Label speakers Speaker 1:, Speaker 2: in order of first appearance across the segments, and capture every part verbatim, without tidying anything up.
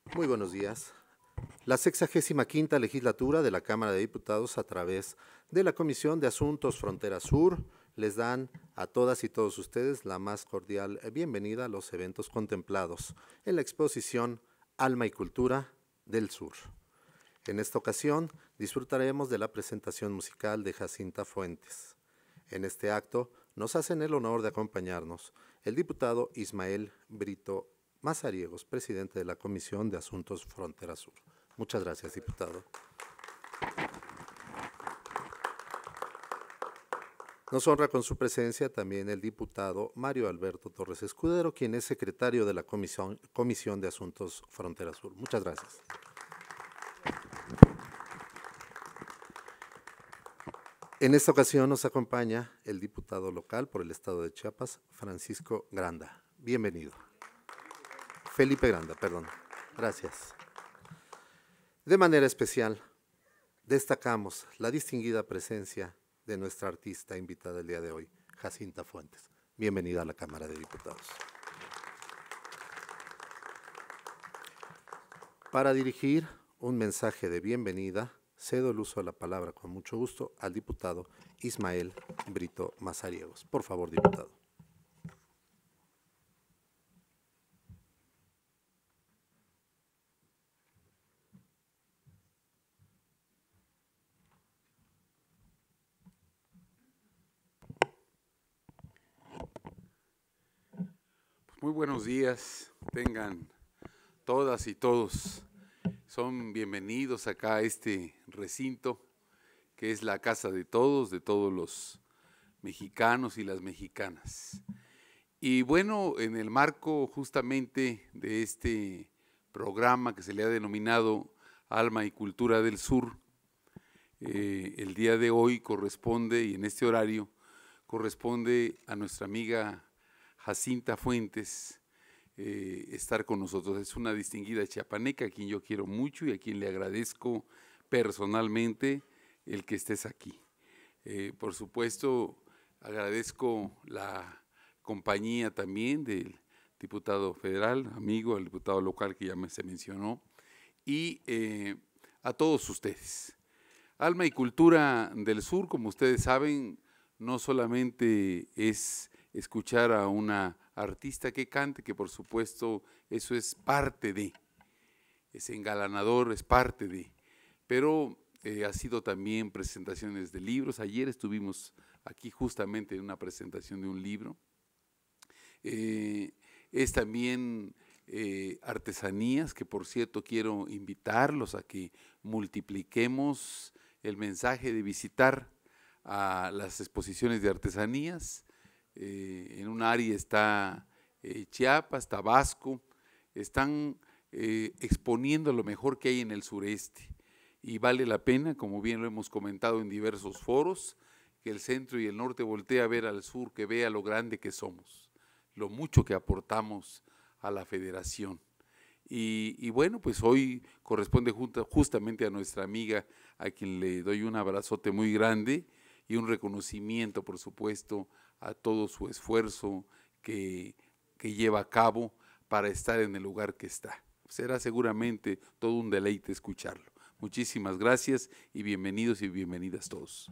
Speaker 1: Muy buenos días. La sexagésima quinta legislatura de la Cámara de Diputados, a través de la Comisión de Asuntos Frontera Sur, les dan a todas y todos ustedes la más cordial bienvenida a los eventos contemplados en la exposición Alma y Cultura del Sur. En esta ocasión disfrutaremos de la presentación musical de Jacinta Fuentes. En este acto nos hacen el honor de acompañarnos el diputado Ismael Brito Mazariegos, presidente de la Comisión de Asuntos Frontera Sur. Muchas gracias, diputado. Nos honra con su presencia también el diputado Mario Alberto Torres Escudero, quien es secretario de la Comisión, Comisión de Asuntos Frontera Sur. Muchas gracias. En esta ocasión nos acompaña el diputado local por el estado de Chiapas, Francisco Granda. Bienvenido. Felipe Granda, perdón. Gracias. De manera especial, destacamos la distinguida presencia de nuestra artista invitada el día de hoy, Jacinta Fuentes. Bienvenida a la Cámara de Diputados. Para dirigir un mensaje de bienvenida, cedo el uso de la palabra con mucho gusto al diputado Ismael Brito Mazariegos. Por favor, diputado.
Speaker 2: Muy buenos días, tengan todas y todos. Son bienvenidos acá a este recinto que es la casa de todos, de todos los mexicanos y las mexicanas. Y bueno, en el marco justamente de este programa que se le ha denominado Alma y Cultura del Sur, eh, el día de hoy corresponde, y en este horario, corresponde a nuestra amiga Jacinta Fuentes eh, estar con nosotros. Es una distinguida chiapaneca a quien yo quiero mucho y a quien le agradezco personalmente el que estés aquí. Eh, por supuesto, agradezco la compañía también del diputado federal, amigo, el diputado local que ya me, se mencionó, y eh, a todos ustedes. Alma y Cultura del Sur, como ustedes saben, no solamente es escuchar a una artista que cante, que por supuesto eso es parte de, ese engalanador es parte de, pero eh, ha sido también presentaciones de libros. Ayer estuvimos aquí justamente en una presentación de un libro. Eh, es también eh, artesanías, que por cierto quiero invitarlos a que multipliquemos el mensaje de visitar a las exposiciones de artesanías. Eh, en un área está eh, Chiapas, Tabasco, están eh, exponiendo lo mejor que hay en el sureste y vale la pena, como bien lo hemos comentado en diversos foros, que el centro y el norte voltee a ver al sur, que vea lo grande que somos, lo mucho que aportamos a la federación. Y, y bueno, pues hoy corresponde justamente a nuestra amiga, a quien le doy un abrazote muy grande y un reconocimiento, por supuesto, a todo su esfuerzo que, que lleva a cabo para estar en el lugar que está. Será seguramente todo un deleite escucharlo. Muchísimas gracias y bienvenidos y bienvenidas todos.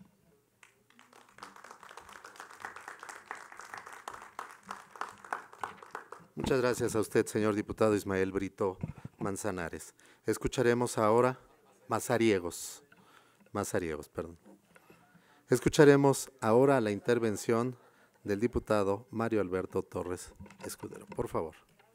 Speaker 1: Muchas gracias a usted, señor diputado Ismael Brito Manzanares. Escucharemos ahora Mazariegos, Mazariegos, perdón. Escucharemos ahora la intervención del diputado Mario Alberto Torres Escudero. Por favor.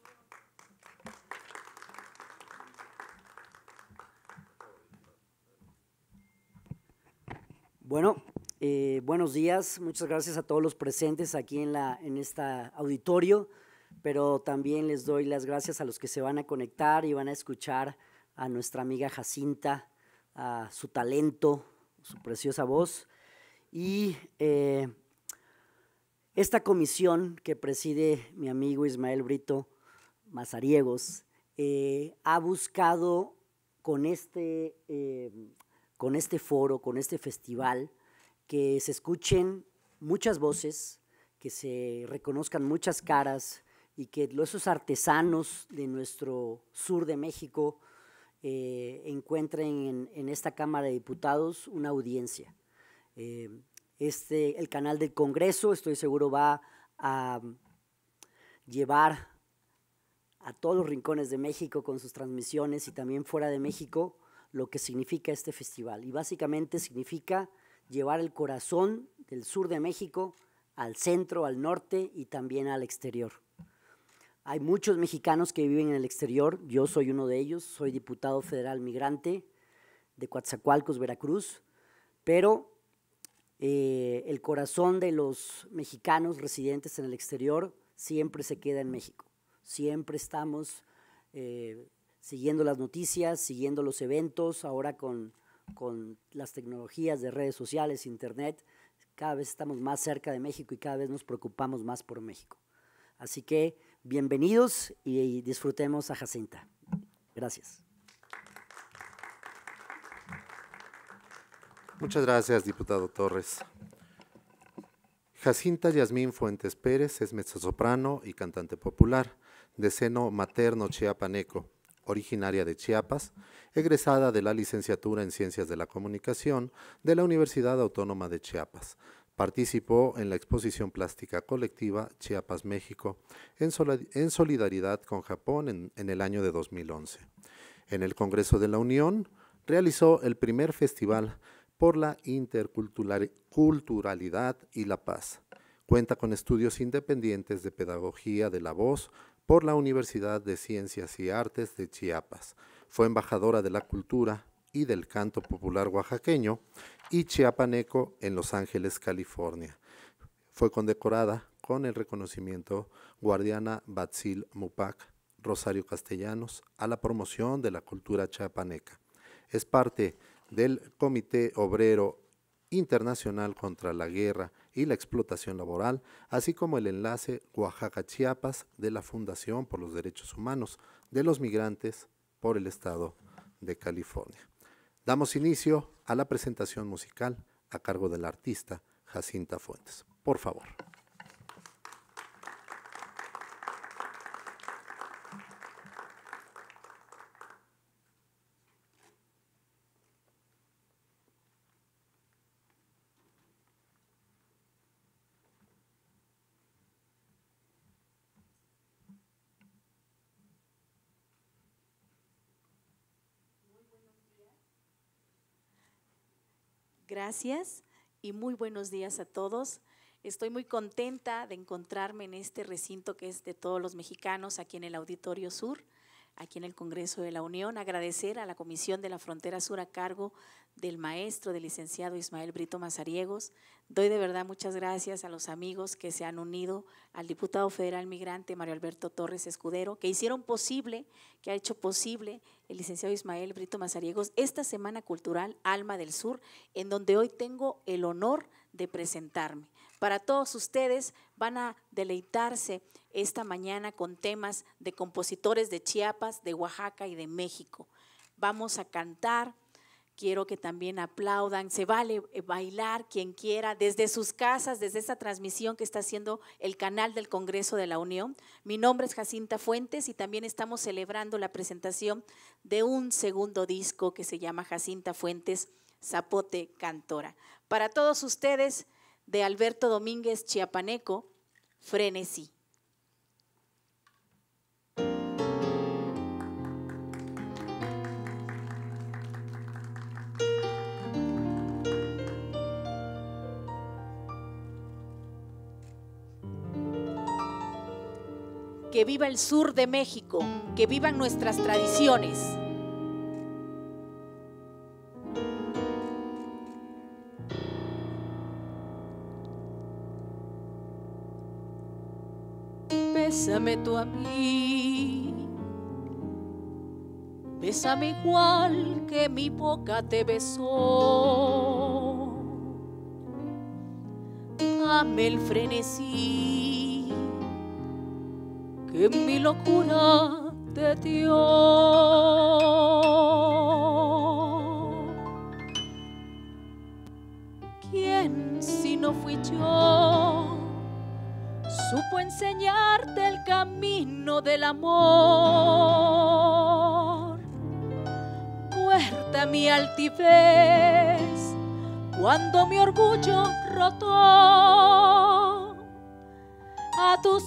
Speaker 3: Bueno, eh, buenos días. Muchas gracias a todos los presentes aquí en, la, en este auditorio, pero también les doy las gracias a los que se van a conectar y van a escuchar a nuestra amiga Jacinta, a su talento, su preciosa voz. Y eh, esta comisión que preside mi amigo Ismael Brito Mazariegos eh, ha buscado con este, eh, con este foro, con este festival, que se escuchen muchas voces, que se reconozcan muchas caras y que esos artesanos de nuestro sur de México eh, encuentren en, en esta Cámara de Diputados una audiencia. Eh, este, el canal del Congreso, estoy seguro, va a llevar a todos los rincones de México con sus transmisiones y también fuera de México lo que significa este festival. Y básicamente significa llevar el corazón del sur de México al centro, al norte y también al exterior. Hay muchos mexicanos que viven en el exterior, yo soy uno de ellos, soy diputado federal migrante de Coatzacoalcos, Veracruz, pero eh, el corazón de los mexicanos residentes en el exterior siempre se queda en México. Siempre estamos eh, siguiendo las noticias, siguiendo los eventos, ahora con, con las tecnologías de redes sociales, internet, cada vez estamos más cerca de México y cada vez nos preocupamos más por México. Así que bienvenidos y, y disfrutemos a Jacinta. Gracias.
Speaker 1: Muchas gracias, diputado Torres. Jacinta Yasmín Fuentes Pérez es mezzosoprano y cantante popular, de seno materno chiapaneco, originaria de Chiapas, egresada de la licenciatura en Ciencias de la Comunicación de la Universidad Autónoma de Chiapas. Participó en la exposición plástica colectiva Chiapas, México, en, en solidaridad con Japón en, en el año de dos mil once. En el Congreso de la Unión realizó el primer festival por la interculturalidad y la paz. Cuenta con estudios independientes de pedagogía de la voz por la Universidad de Ciencias y Artes de Chiapas. Fue embajadora de la cultura y del canto popular oaxaqueño y chiapaneco en Los Ángeles, California. Fue condecorada con el reconocimiento Guardiana Batzil Mupac, Rosario Castellanos, a la promoción de la cultura chiapaneca. Es parte del Comité Obrero Internacional contra la Guerra y la Explotación Laboral, así como el enlace Oaxaca-Chiapas de la Fundación por los Derechos Humanos de los Migrantes por el Estado de California. Damos inicio a la presentación musical a cargo del artista Jacinta Fuentes. Por favor.
Speaker 4: Gracias y muy buenos días a todos. Estoy muy contenta de encontrarme en este recinto que es de todos los mexicanos, aquí en el Auditorio Sur, aquí en el Congreso de la Unión. Agradecer a la Comisión de la Frontera Sur a cargo del maestro, del licenciado Ismael Brito Mazariegos. Doy de verdad muchas gracias a los amigos que se han unido, al diputado federal migrante Mario Alberto Torres Escudero, que hicieron posible, que ha hecho posible el licenciado Ismael Brito Mazariegos esta Semana Cultural Alma del Sur, en donde hoy tengo el honor de presentarme. Para todos ustedes van a deleitarse esta mañana con temas de compositores de Chiapas, de Oaxaca y de México. Vamos a cantar. Quiero que también aplaudan, se vale bailar quien quiera desde sus casas, desde esta transmisión que está haciendo el canal del Congreso de la Unión. Mi nombre es Jacinta Fuentes y también estamos celebrando la presentación de un segundo disco que se llama Jacinta Fuentes, Zapote Cantora. Para todos ustedes, de Alberto Domínguez Chiapaneco, Frenesí. Que viva el sur de México, que vivan nuestras tradiciones. Bésame tú a mí, bésame igual que mi boca te besó. Dame el frenesí que mi locura te dio. ¿Quién si no fui yo supo enseñarte el camino del amor. Muerta mi altivez cuando mi orgullo roto a tus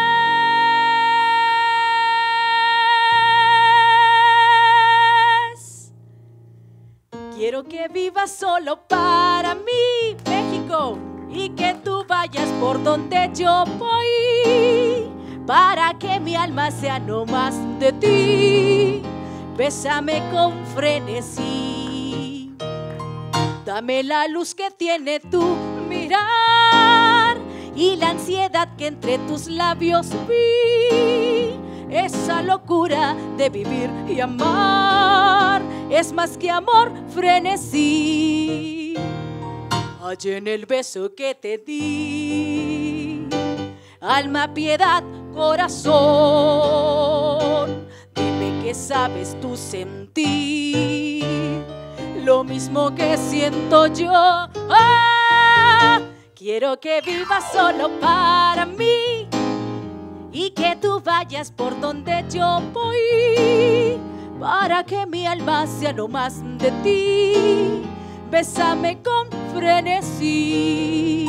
Speaker 4: pies. Quiero que vivas solo para mí, México, y que tú vayas por donde yo voy, para que mi alma sea no más de ti. Bésame con frenesí, dame la luz que tiene tu mirar y la ansiedad que entre tus labios vi. Esa locura de vivir y amar es más que amor, frenesí. Allí en el beso que te di, alma, piedad, corazón, dime que sabes tú sentir lo mismo que siento yo. Ah, quiero que vivas solo para mí y que tú vayas por donde yo voy, para que mi alma sea no más de ti. Bésame con frenesí.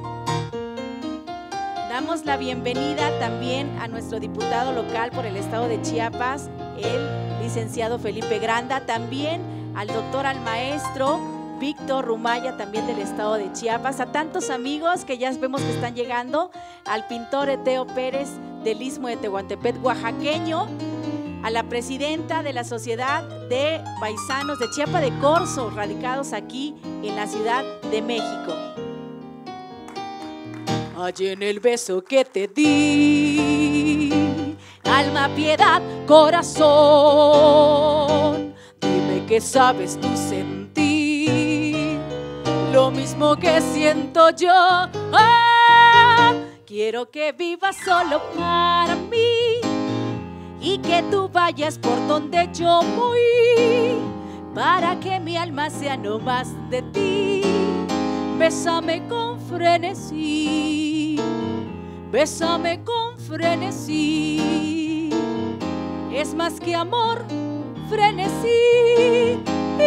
Speaker 4: Damos la bienvenida también a nuestro diputado local por el estado de Chiapas, el licenciado Felipe Granda, también al doctor, al maestro Víctor Rumaya, también del estado de Chiapas, a tantos amigos que ya vemos que están llegando, al pintor Eteo Pérez del Istmo de Tehuantepec, oaxaqueño, a la presidenta de la Sociedad de Paisanos de Chiapa de Corzo, radicados aquí en la Ciudad de México. Allí en el beso que te di, alma, piedad, corazón, dime que sabes tú sentir lo mismo que siento yo. Ah, quiero que vivas solo para mí y que tú vayas por donde yo voy, para que mi alma sea no más de ti. Bésame con frenesí, bésame con frenesí, es más que amor, frenesí.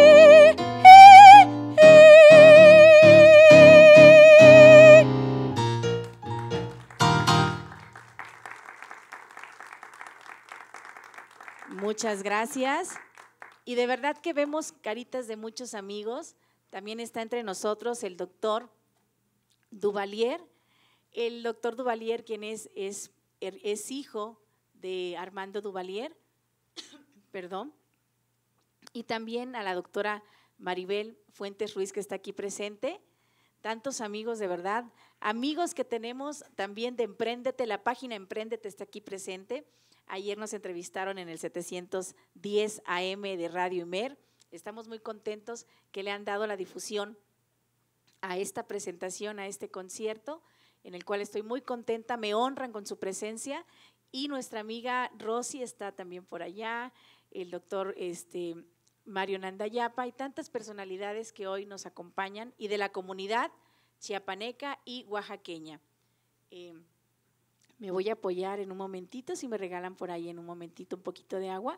Speaker 4: Muchas gracias. Y de verdad que vemos caritas de muchos amigos. También está entre nosotros el doctor Duvalier. El doctor Duvalier, quien es, es, es hijo de Armando Duvalier, perdón. Y también a la doctora Maribel Fuentes Ruiz, que está aquí presente. Tantos amigos, de verdad. Amigos que tenemos también de Empréndete, la página Empréndete está aquí presente. Ayer nos entrevistaron en el setecientos diez A M de Radio Imer. Estamos muy contentos que le han dado la difusión a esta presentación, a este concierto, en el cual estoy muy contenta, me honran con su presencia. Y nuestra amiga Rosy está también por allá, el doctor este, Mario Nandayapa y tantas personalidades que hoy nos acompañan y de la comunidad chiapaneca y oaxaqueña. Eh, Me voy a apoyar en un momentito, si me regalan por ahí en un momentito un poquito de agua.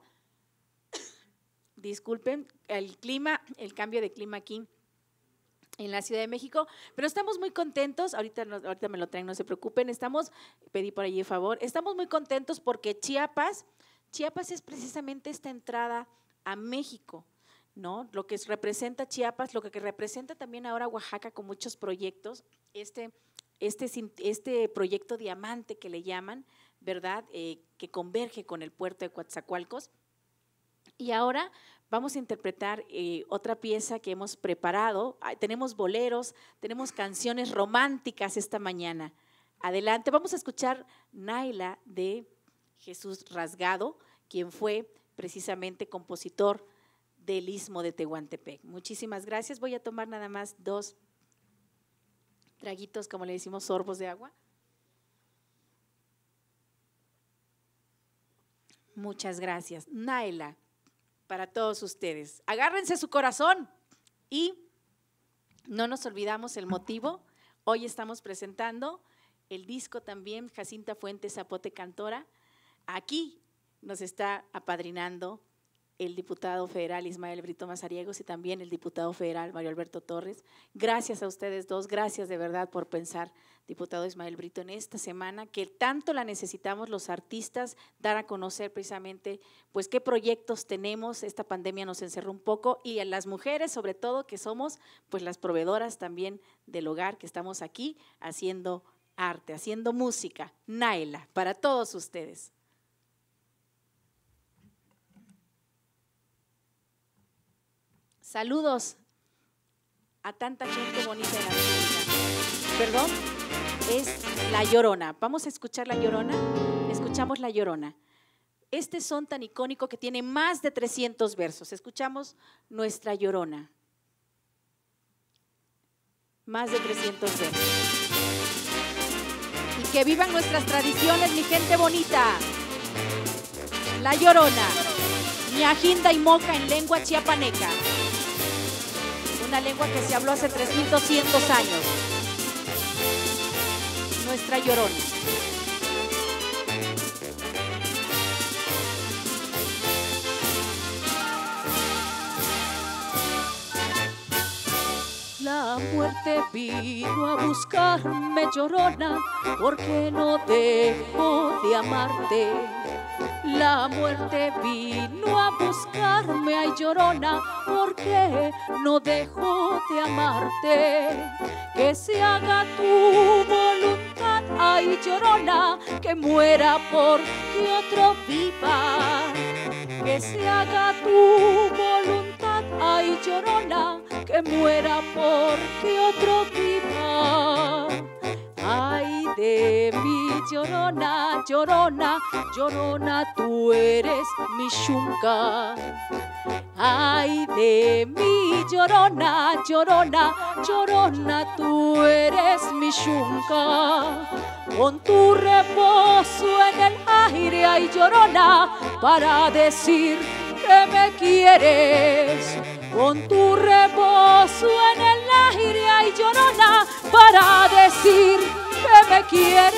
Speaker 4: Disculpen el clima, el cambio de clima aquí en la Ciudad de México, pero estamos muy contentos, ahorita, no, ahorita me lo traen, no se preocupen, estamos, pedí por allí favor, estamos muy contentos porque Chiapas, Chiapas es precisamente esta entrada a México, ¿no? Lo que representa Chiapas, lo que representa también ahora Oaxaca con muchos proyectos, este Este, este proyecto diamante que le llaman, ¿verdad? Eh, que converge con el puerto de Coatzacoalcos. Y ahora vamos a interpretar eh, otra pieza que hemos preparado. Ah, tenemos boleros, tenemos canciones románticas esta mañana. Adelante, vamos a escuchar Naila de Jesús Rasgado, quien fue precisamente compositor del Istmo de Tehuantepec. Muchísimas gracias. Voy a tomar nada más dos traguitos, como le decimos, sorbos de agua. Muchas gracias. Naila, para todos ustedes. Agárrense su corazón y no nos olvidamos el motivo. Hoy estamos presentando el disco también, Jacinta Fuentes Zapote Cantora. Aquí nos está apadrinando el diputado federal Ismael Brito Mazariegos y también el diputado federal Mario Alberto Torres. Gracias a ustedes dos, gracias de verdad por pensar, diputado Ismael Brito, en esta semana que tanto la necesitamos los artistas, dar a conocer precisamente pues qué proyectos tenemos. Esta pandemia nos encerró un poco y a las mujeres sobre todo, que somos pues las proveedoras también del hogar, que estamos aquí haciendo arte, haciendo música. Naila, para todos ustedes. Saludos a tanta gente bonita en la República. Perdón, es La Llorona. Vamos a escuchar La Llorona. Escuchamos La Llorona. Este son tan icónico que tiene más de trescientos versos. Escuchamos Nuestra Llorona. Más de trescientos versos. Y que vivan nuestras tradiciones, mi gente bonita. La Llorona. Ñajinda y Moca en lengua chiapaneca. Una lengua que se habló hace tres mil doscientos años. Nuestra Llorona.
Speaker 5: La muerte vino a buscarme, Llorona, porque no dejo de amarte. La muerte vino a buscarme, ay Llorona, porque no dejo de amarte. Que se haga tu voluntad, ay Llorona, que muera porque otro viva. Que se haga tu voluntad, ay Llorona, que muera porque otro viva. Ay de mi Llorona, Llorona, Llorona, tú eres mi Xunca. Ay de mi Llorona, Llorona, Llorona, tú eres mi Xunca. Con tu reposo en el aire, ay Llorona, para decir que me quieres. Con tu reposo en el aire, ay Llorona, para decir que me quieres.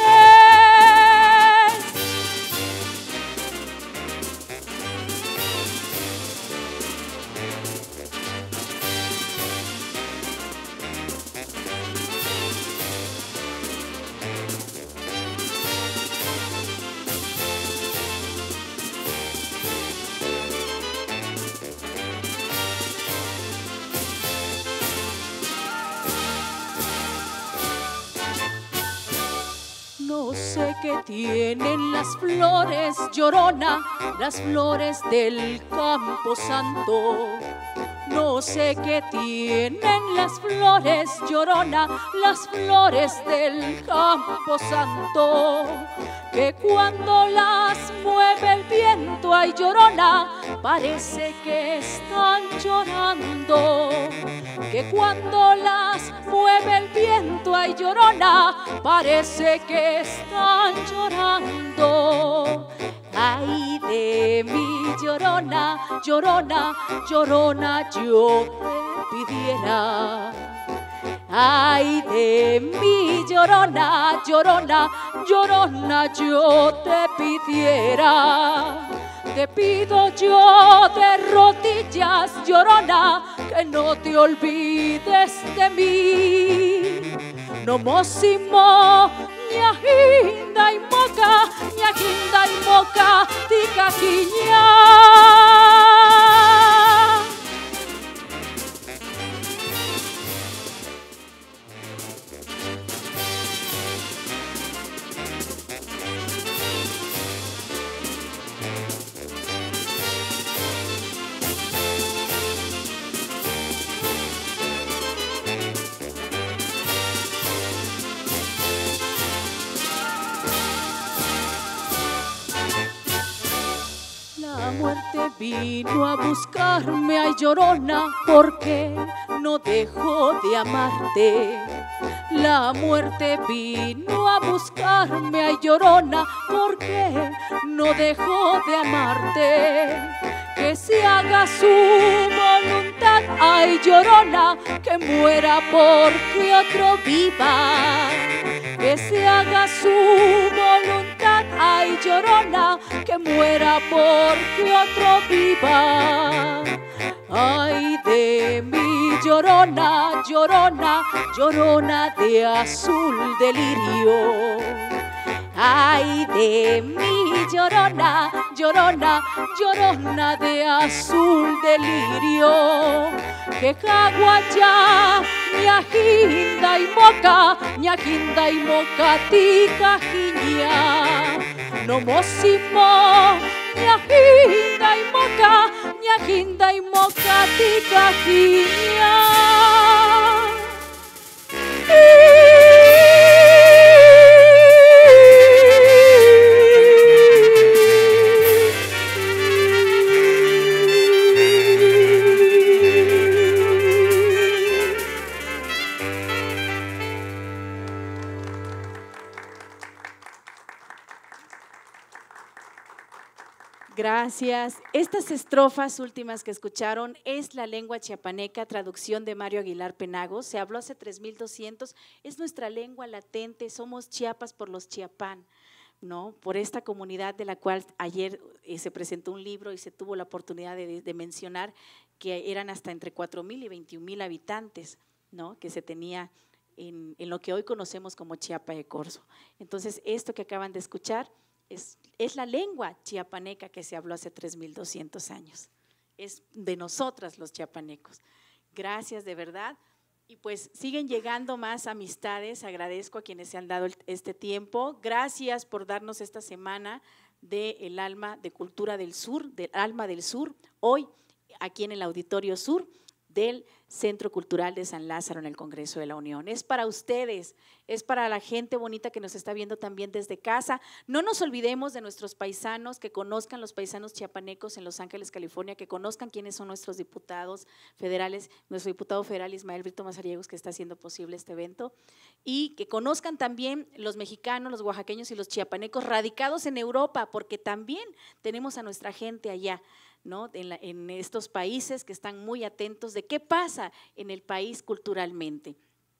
Speaker 5: No sé qué tienen las flores, Llorona, las flores del Campo Santo. No sé qué tienen las flores, Llorona, las flores del Campo Santo. Que cuando las mueve el viento, ay Llorona, parece que están llorando. Que cuando las mueve el viento, ay Llorona, parece que están llorando. Ay de mi Llorona, Llorona, Llorona, yo te pidiera. Ay de mi Llorona, Llorona, Llorona, yo te pidiera. Te pido yo de rodillas, Llorona, que no te olvides de mí. No mosimo, ñajinda y moca, ñajinda y moca, ticaquiña. La muerte vino a buscarme, ay Llorona, porque no dejo de amarte. La muerte vino a buscarme, ay Llorona, porque no dejo de amarte. Que se haga su voluntad, ay Llorona, que muera porque otro viva. que se haga su voluntad. Ay, llorona, que muera porque otro viva. Ay, de mí, llorona, llorona, llorona de azul delirio. Ay, de mí, llorona, llorona, llorona de azul delirio. Que caguayá, ñajinda y moca, ñajinda y moca tica jiña. No mosimo, ñajinda y moca, ñajinda y moca tica jiña.
Speaker 4: Gracias. Estas estrofas últimas que escucharon es la lengua chiapaneca, traducción de Mario Aguilar Penagos. Se habló hace tres mil doscientos, es nuestra lengua latente, somos Chiapas por los chiapán, ¿no? Por esta comunidad de la cual ayer eh, se presentó un libro y se tuvo la oportunidad de, de mencionar que eran hasta entre cuatro mil y veintiún mil habitantes, ¿no? Que se tenía en, en lo que hoy conocemos como Chiapa de Corzo. Entonces, esto que acaban de escuchar Es, es la lengua chiapaneca que se habló hace tres mil doscientos años. Es de nosotras los chiapanecos. Gracias de verdad. Y pues siguen llegando más amistades. Agradezco a quienes se han dado este tiempo. Gracias por darnos esta semana de El Alma de Cultura del Sur, del Alma del Sur, hoy aquí en el Auditorio Sur del Centro Cultural de San Lázaro en el Congreso de la Unión. Es para ustedes, es para la gente bonita que nos está viendo también desde casa. No nos olvidemos de nuestros paisanos, que conozcan los paisanos chiapanecos en Los Ángeles, California, que conozcan quiénes son nuestros diputados federales, nuestro diputado federal Ismael Brito Mazariegos, que está haciendo posible este evento, y que conozcan también los mexicanos, los oaxaqueños y los chiapanecos radicados en Europa, porque también tenemos a nuestra gente allá, ¿no? En, la, en estos países que están muy atentos de qué pasa en el país culturalmente.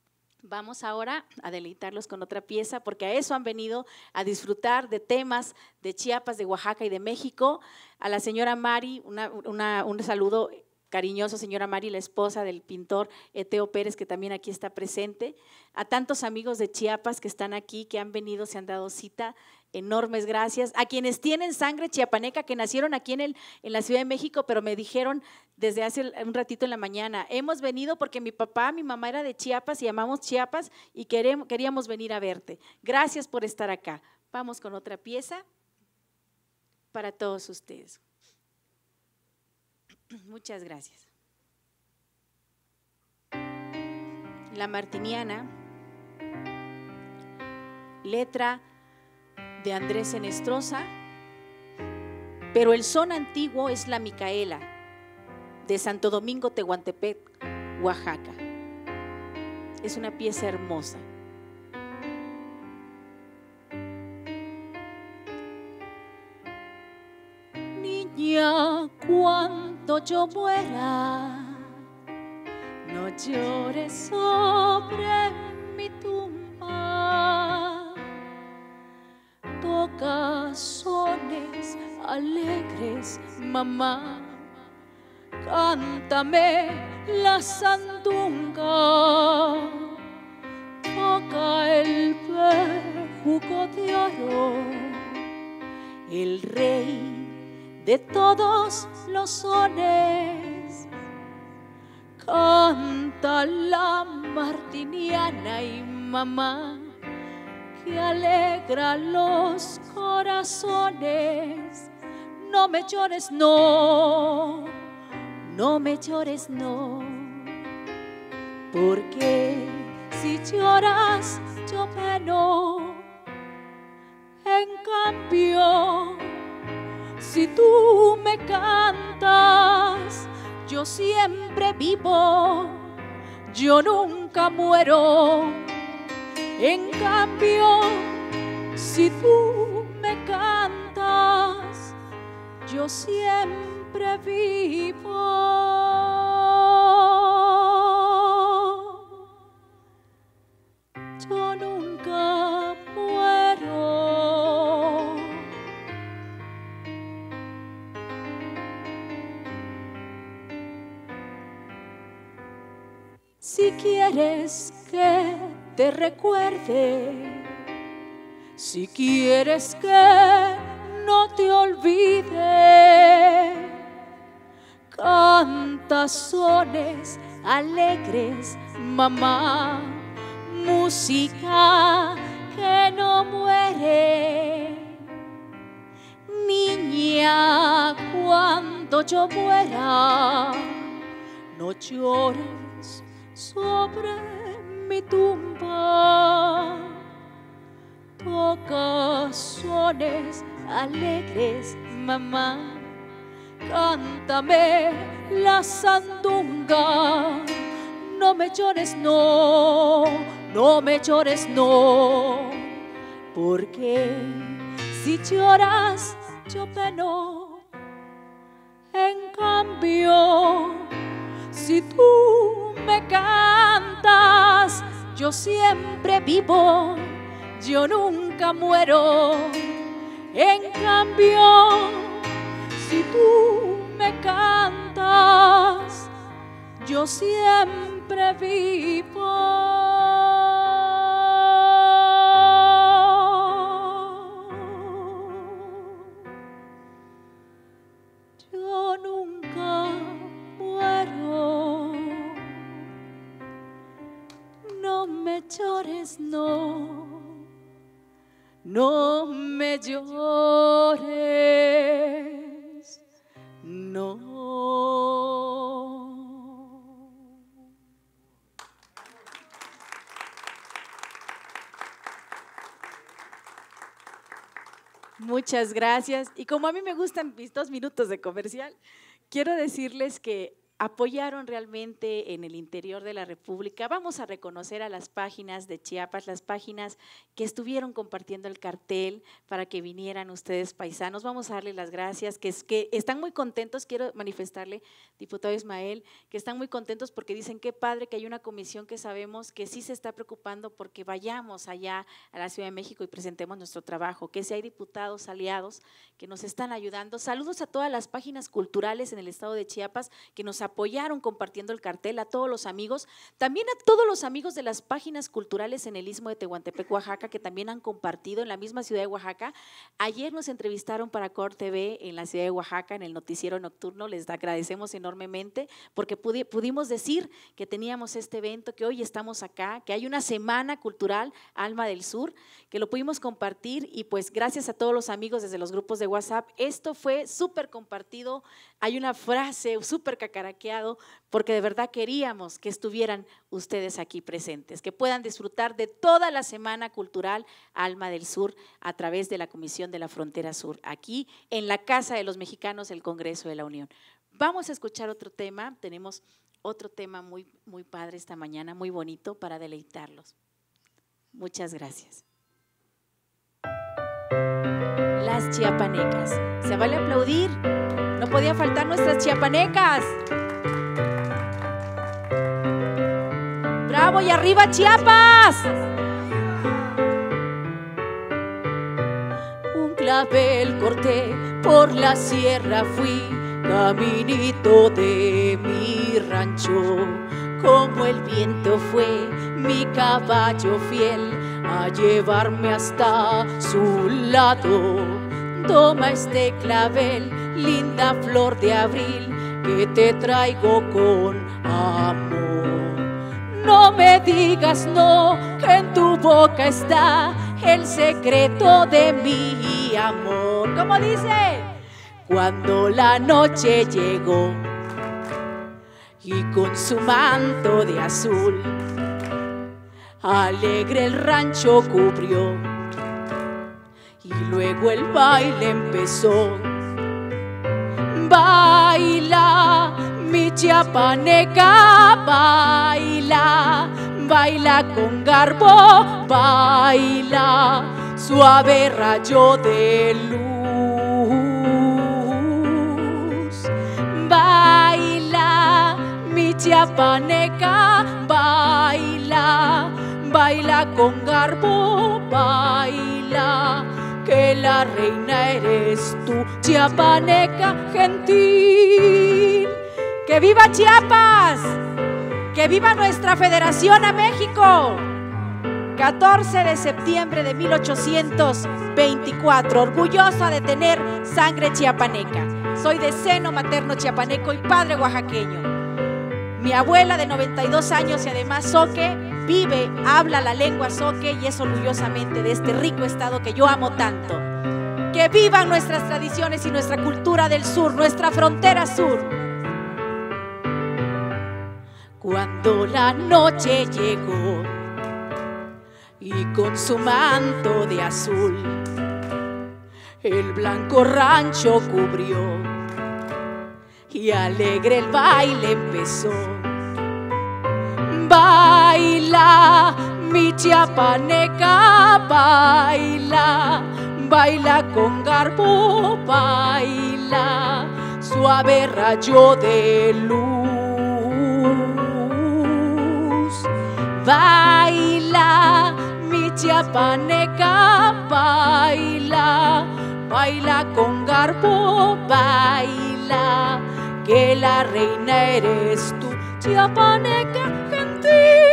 Speaker 4: Vamos ahora a deleitarlos con otra pieza, porque a eso han venido, a disfrutar de temas de Chiapas, de Oaxaca y de México. A la señora Mari, una, una, un saludo cariñoso, señora Mari, la esposa del pintor Eteo Pérez, que también aquí está presente. A tantos amigos de Chiapas que están aquí, que han venido, se han dado cita, enormes gracias. A quienes tienen sangre chiapaneca, que nacieron aquí en, el, en la Ciudad de México, pero me dijeron desde hace un ratito en la mañana, hemos venido porque mi papá, mi mamá era de Chiapas y amamos Chiapas y queremos, queríamos venir a verte. Gracias por estar acá. Vamos con otra pieza para todos ustedes. Muchas gracias. La Martiniana, letra de Andrés Enestrosa, pero el son antiguo es la Micaela, de Santo Domingo, Tehuantepec, Oaxaca. Es una pieza hermosa.
Speaker 5: Niña, cuando yo muera, no llores sobre mi tumba. Toca sones alegres, mamá, cántame la sandunga. Toca el bejuco de oro, el rey de todos los sones. Canta la martiniana y mamá, que alegra los corazones. No me llores, no, no me llores, no, porque si lloras yo peno. En cambio, si tú me cantas, yo siempre vivo, yo nunca muero. En cambio, si tú me cantas, yo siempre vivo. Yo nunca Si quieres que te recuerde, si quieres que no te olvide, canta sones alegres, mamá, música que no muere. Niña, cuando yo muera, no llores sobre mi tumba. Toca sones alegres, mamá, cántame la sandunga. No me llores, no, no me llores, no, porque si lloras yo peno. En cambio, si tú me cantas, yo siempre vivo, yo nunca muero. En cambio, si tú me cantas, yo siempre vivo. Yo nunca muero. No me llores, no. No me llores, no.
Speaker 4: Muchas gracias. Y como a mí me gustan mis dos minutos de comercial, quiero decirles que apoyaron realmente en el interior de la República. Vamos a reconocer a las páginas de Chiapas, las páginas que estuvieron compartiendo el cartel para que vinieran ustedes paisanos. Vamos a darles las gracias, que, es, que están muy contentos. Quiero manifestarle, diputado Ismael, que están muy contentos porque dicen qué padre que hay una comisión que sabemos que sí se está preocupando porque vayamos allá a la Ciudad de México y presentemos nuestro trabajo, que si hay diputados aliados que nos están ayudando. Saludos a todas las páginas culturales en el estado de Chiapas que nos apoyaron compartiendo el cartel, a todos los amigos, también a todos los amigos de las páginas culturales en el Istmo de Tehuantepec, Oaxaca, que también han compartido en la misma ciudad de Oaxaca. Ayer nos entrevistaron para Cor T V en la ciudad de Oaxaca, en el noticiero nocturno. Les agradecemos enormemente porque pudi pudimos decir que teníamos este evento, que hoy estamos acá, que hay una semana cultural Alma del Sur, que lo pudimos compartir y pues gracias a todos los amigos desde los grupos de WhatsApp, esto fue súper compartido. Hay una frase súper cacaraqueada porque de verdad queríamos que estuvieran ustedes aquí presentes, que puedan disfrutar de toda la Semana Cultural Alma del Sur a través de la Comisión de la Frontera Sur, aquí en la Casa de los Mexicanos del Congreso de la Unión. Vamos a escuchar otro tema, tenemos otro tema muy, muy padre esta mañana, muy bonito para deleitarlos. Muchas gracias. Las chiapanecas. Se vale aplaudir, no podían faltar nuestras chiapanecas. ¡Bravo y arriba Chiapas! Un clavel corté, por la sierra fui, caminito de mi rancho. Como el viento fue mi caballo fiel a llevarme hasta su lado. Toma este clavel, linda flor de abril, que te traigo con amor. No me digas no, que en tu boca está el secreto de mi amor. ¿Cómo dice? Cuando la noche llegó y con su manto de azul alegre el rancho cubrió y luego el baile empezó. Baila, mi chiapaneca, baila, baila con garbo, baila, suave rayo de luz. Baila, mi chiapaneca, baila, baila con garbo, baila, que la reina eres tú, chiapaneca gentil. ¡Que viva Chiapas!
Speaker 5: ¡Que viva nuestra Federación a México! catorce de septiembre de mil ochocientos veinticuatro, orgullosa de tener sangre chiapaneca. Soy de seno materno chiapaneco y padre oaxaqueño. Mi abuela de noventa y dos años y además zoque, vive, habla la lengua zoque y es orgullosamente de este rico estado que yo amo tanto. ¡Que vivan nuestras tradiciones y nuestra cultura del sur, nuestra frontera sur! Cuando la noche llegó y con su manto de azul el blanco rancho cubrió y alegre el baile empezó. Baila, mi chiapaneca, baila, baila con garbo, baila, suave rayo de luz. Baila, mi chiapaneca, baila, baila con garbo, baila, que la reina eres tú, chiapaneca gentil.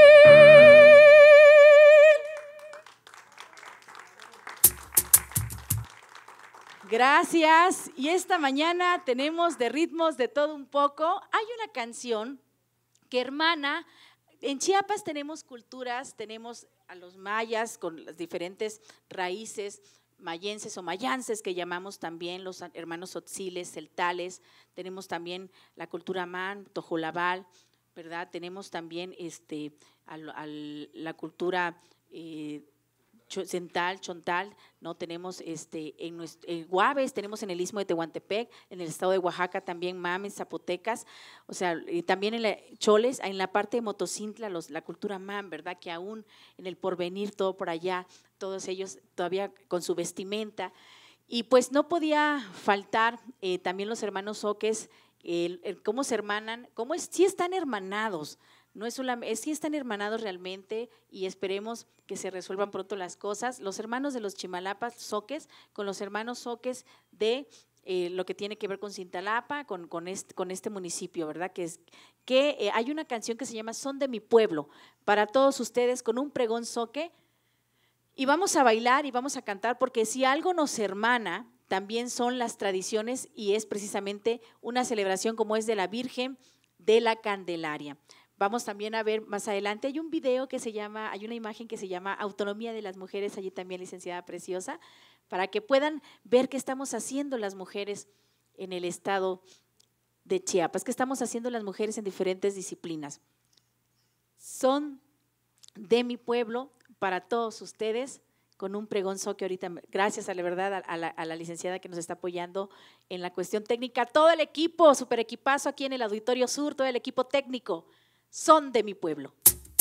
Speaker 5: Gracias. Y esta mañana tenemos de ritmos de todo un poco. Hay una canción que hermana. En Chiapas tenemos culturas, tenemos a los mayas con las diferentes raíces mayenses o mayances que llamamos también, los hermanos otziles, celtales, tenemos también la cultura man, tojolabal, ¿verdad? Tenemos también este, al, al, la cultura eh, central, chontal, ¿no? Tenemos este, en nuestro, en Guaves, tenemos en el istmo de Tehuantepec, en el estado de Oaxaca también mames, zapotecas, o sea, y también en la, choles, en la parte de Motocintla, los, la cultura mam, ¿verdad? Que aún en el porvenir, todo por allá, todos ellos todavía con su vestimenta. Y pues no podía faltar eh, también los hermanos zoques, el, el, cómo se hermanan, cómo es, sí están hermanados. No es una, es, sí están hermanados realmente y esperemos que se resuelvan pronto las cosas. Los hermanos de los Chimalapas, zoques, con los hermanos zoques de eh, lo que tiene que ver con Cintalapa, con, con, este, con este municipio, ¿verdad? Que, es, que eh, hay una canción que se llama Son de mi pueblo, para todos ustedes con un pregón zoque. Y vamos a bailar y vamos a cantar porque si algo nos hermana, también son las tradiciones y es precisamente una celebración como es de la Virgen de la Candelaria. Vamos también a ver más adelante, hay un video que se llama, hay una imagen que se llama Autonomía de las Mujeres, allí también licenciada Preciosa, para que puedan ver qué estamos haciendo las mujeres en el estado de Chiapas, qué estamos haciendo las mujeres en diferentes disciplinas. Son de mi pueblo para todos ustedes, con un pregón zoque ahorita, gracias a la verdad a la, a la licenciada que nos está apoyando en la cuestión técnica, todo el equipo, super equipazo aquí en el Auditorio Sur, todo el equipo técnico. Son de mi pueblo.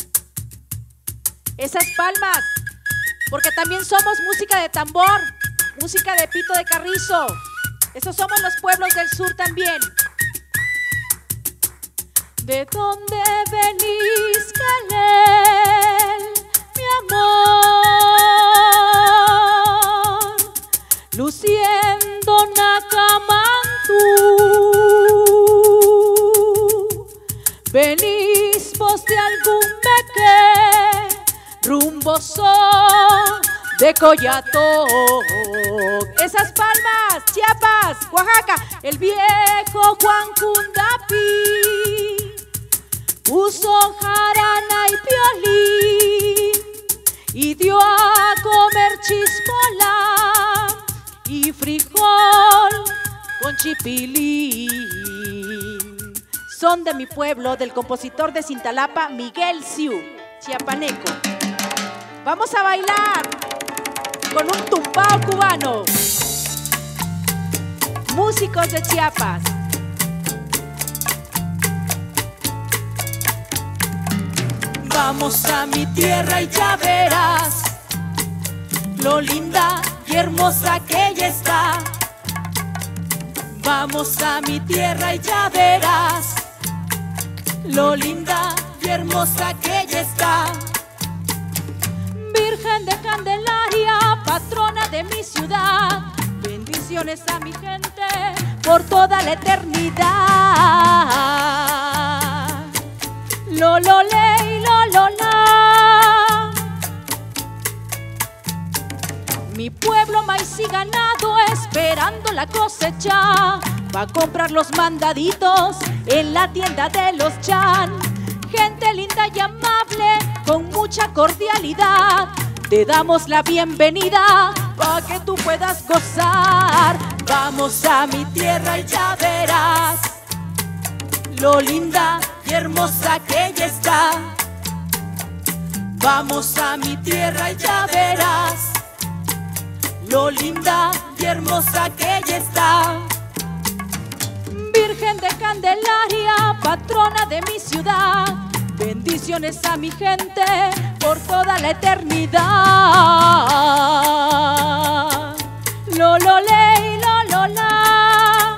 Speaker 5: Esas palmas, porque también somos música de tambor, música de pito de carrizo. Esos somos los pueblos del sur también. ¿De dónde venís, Calel, mi amor? Luciendo Nacamantu. Venís vos de algún meque, rumbo son de Coyató. Esas palmas, Chiapas, Oaxaca, el viejo Juan Cundapi puso jarana y violín y dio a comer chispola y frijol con chipilín. Son de mi pueblo, del compositor de Cintalapa, Miguel Siu, chiapaneco. Vamos a bailar con un tumbao cubano. Músicos de Chiapas. Vamos a mi tierra y ya verás lo linda y hermosa que ella está. Vamos a mi tierra y ya verás lo linda y hermosa que ella está. Virgen de Candelaria, patrona de mi ciudad, bendiciones a mi gente por toda la eternidad. Lo, lo, ganado esperando la cosecha, va a comprar los mandaditos en la tienda de los Chan. Gente linda y amable, con mucha cordialidad, te damos la bienvenida para que tú puedas gozar. Vamos a mi tierra y ya verás lo linda y hermosa que ella está. Vamos a mi tierra y ya verás lo linda y hermosa que ella está. Virgen de Candelaria, patrona de mi ciudad, bendiciones a mi gente por toda la eternidad. Lo, lo, le, lo, lo, la.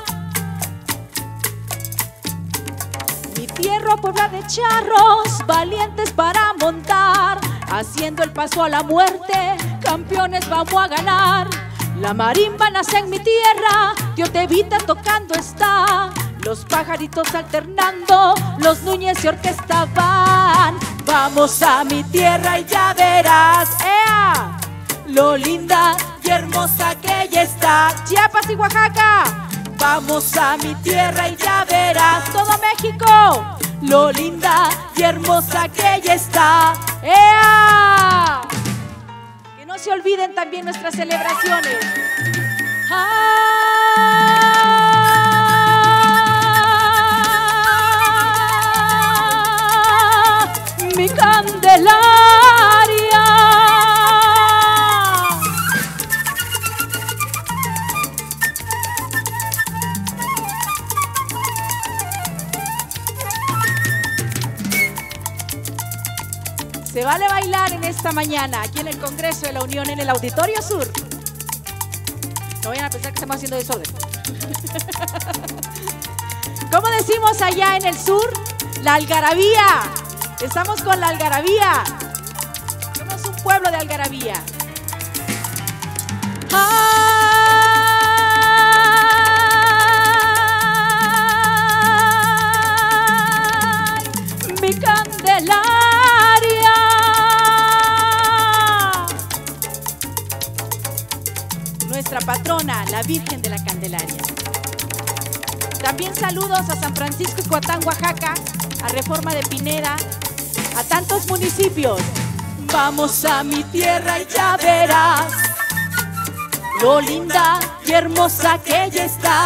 Speaker 5: Mi tierra puebla de charros, valientes para montar, haciendo el paso a la muerte, campeones vamos a ganar. La marimba nace en mi tierra, Dios te evita tocando está. Los pajaritos alternando, los Núñez y orquesta van. Vamos a mi tierra y ya verás, ¡ea! Lo linda y hermosa que ella está. Chiapas y Oaxaca, vamos a mi tierra y ya verás. Todo México, lo linda y hermosa que ella está, ¡ea! Que no se olviden también nuestras celebraciones. ¡Ah! Mi Candelaria. Se vale bailar en esta mañana aquí en el Congreso de la Unión, en el Auditorio Sur. No vayan a pensar que estamos haciendo desorden. ¿Cómo decimos allá en el sur? La algarabía. Estamos con la algarabía. Somos un pueblo de algarabía. ¡Ay! Mi Candelaria. Nuestra patrona, la Virgen de la Candelaria. También saludos a San Francisco y Coatán, Oaxaca, a Reforma de Pineda, a tantos municipios. Vamos a mi tierra y ya verás lo linda y hermosa que ella está.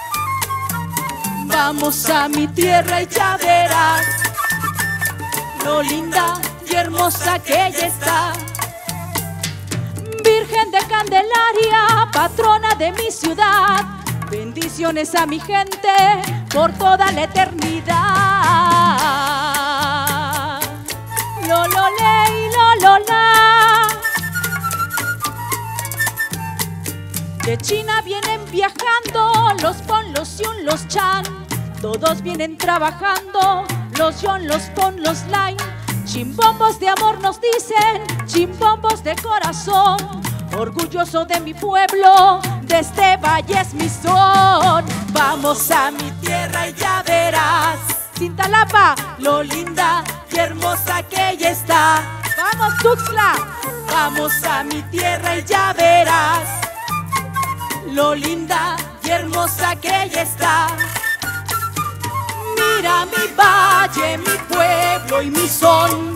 Speaker 5: Vamos a mi tierra y ya verás lo linda y hermosa que ella está. Virgen de Candelaria, patrona de mi ciudad, bendiciones a mi gente por toda la eternidad. Lo, lo, le, lo, lo, la. De China vienen viajando los Pon, los Yun, los Chan. Todos vienen trabajando, los Yon, los Pon, los Lai. Chimbombos de amor nos dicen, chimbombos de corazón. Orgulloso de mi pueblo, de este valle es mi son. Vamos a mi tierra y ya verás Cintalapa, lo linda y hermosa que ella está. Vamos Tuxtla, vamos a mi tierra y ya verás lo linda y hermosa que ella está. Mira mi valle, mi pueblo y mi son.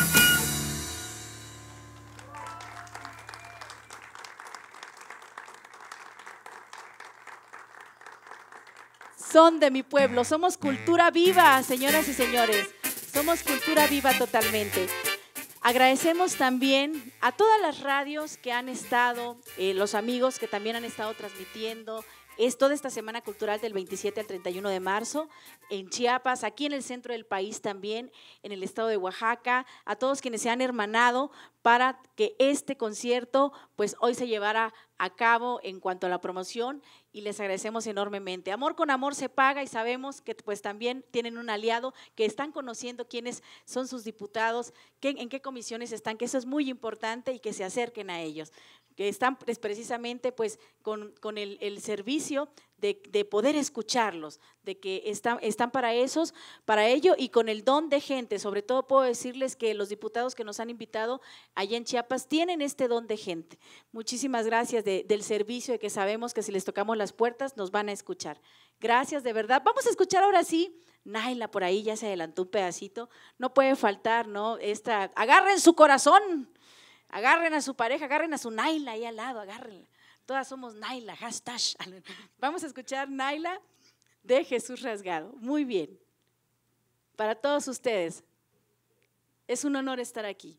Speaker 5: Son de mi pueblo, somos cultura viva, señoras y señores, somos cultura viva totalmente. Agradecemos también a todas las radios que han estado, eh, los amigos que también han estado transmitiendo. Es toda esta Semana Cultural del veintisiete al treinta y uno de marzo en Chiapas, aquí en el centro del país también, en el estado de Oaxaca, a todos quienes se han hermanado para que este concierto pues hoy se llevara a cabo en cuanto a la promoción, y les agradecemos enormemente. Amor con amor se paga, y sabemos que pues también tienen un aliado, que están conociendo quiénes son sus diputados, qué, en qué comisiones están, que eso es muy importante, y que se acerquen a ellos, que están pues, precisamente pues con, con el, el servicio de, de poder escucharlos, de que están, están para esos, para ello y con el don de gente. Sobre todo puedo decirles que los diputados que nos han invitado allá en Chiapas tienen este don de gente. Muchísimas gracias de, del servicio, de que sabemos que si les tocamos las puertas nos van a escuchar. Gracias, de verdad. Vamos a escuchar ahora sí, Naila por ahí ya se adelantó un pedacito, no puede faltar, ¿no? Esta, agarren su corazón, agarren a su pareja, agarren a su Naila ahí al lado, agárrenla. Todas somos Naila, hashtag. Vamos a escuchar Naila de Jesús Rasgado. Muy bien. Para todos ustedes, es un honor estar aquí.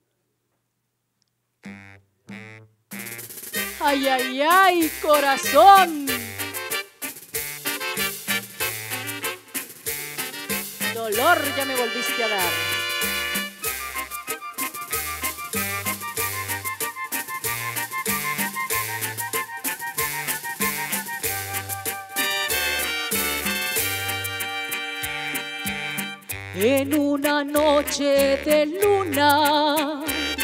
Speaker 5: Ay, ay, ay, corazón. Dolor ya me volviste a dar. En una noche de luna,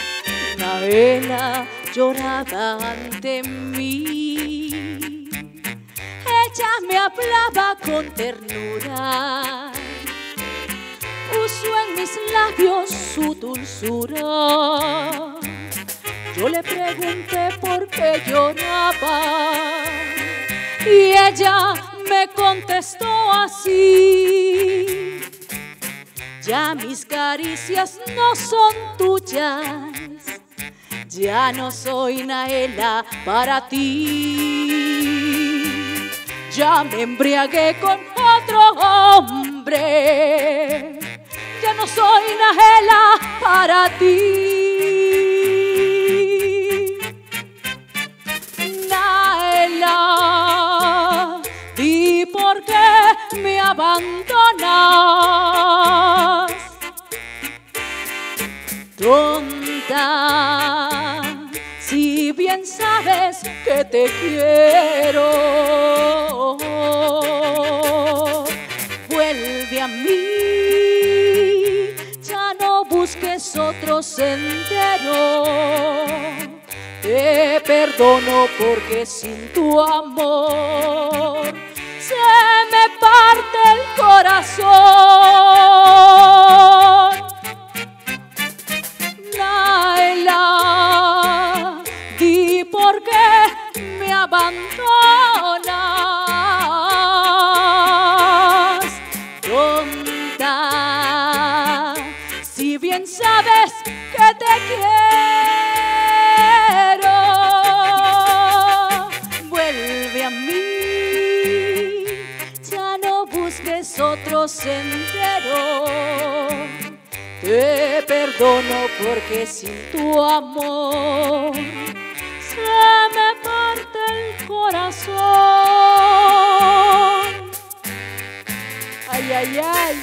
Speaker 5: Naela lloraba ante mí. Ella me hablaba con ternura, puso en mis labios su dulzura. Yo le pregunté por qué lloraba y ella me contestó así: ya mis caricias no son tuyas, ya no soy Naela para ti. Ya me embriagué con otro hombre, ya no soy Naela para ti. Naela, di por qué me abandonas. Tonta, si bien sabes que te quiero, vuelve a mí, ya no busques otro sendero. Te perdono porque sin tu amor se me parte el corazón. Naela, di por qué me abandonas. Tonta, si bien sabes que te quiero, vuelve a mí, ya no busques otro sendero. Te perdono porque sin tu amor se me parte el corazón. Ay, ay, ay.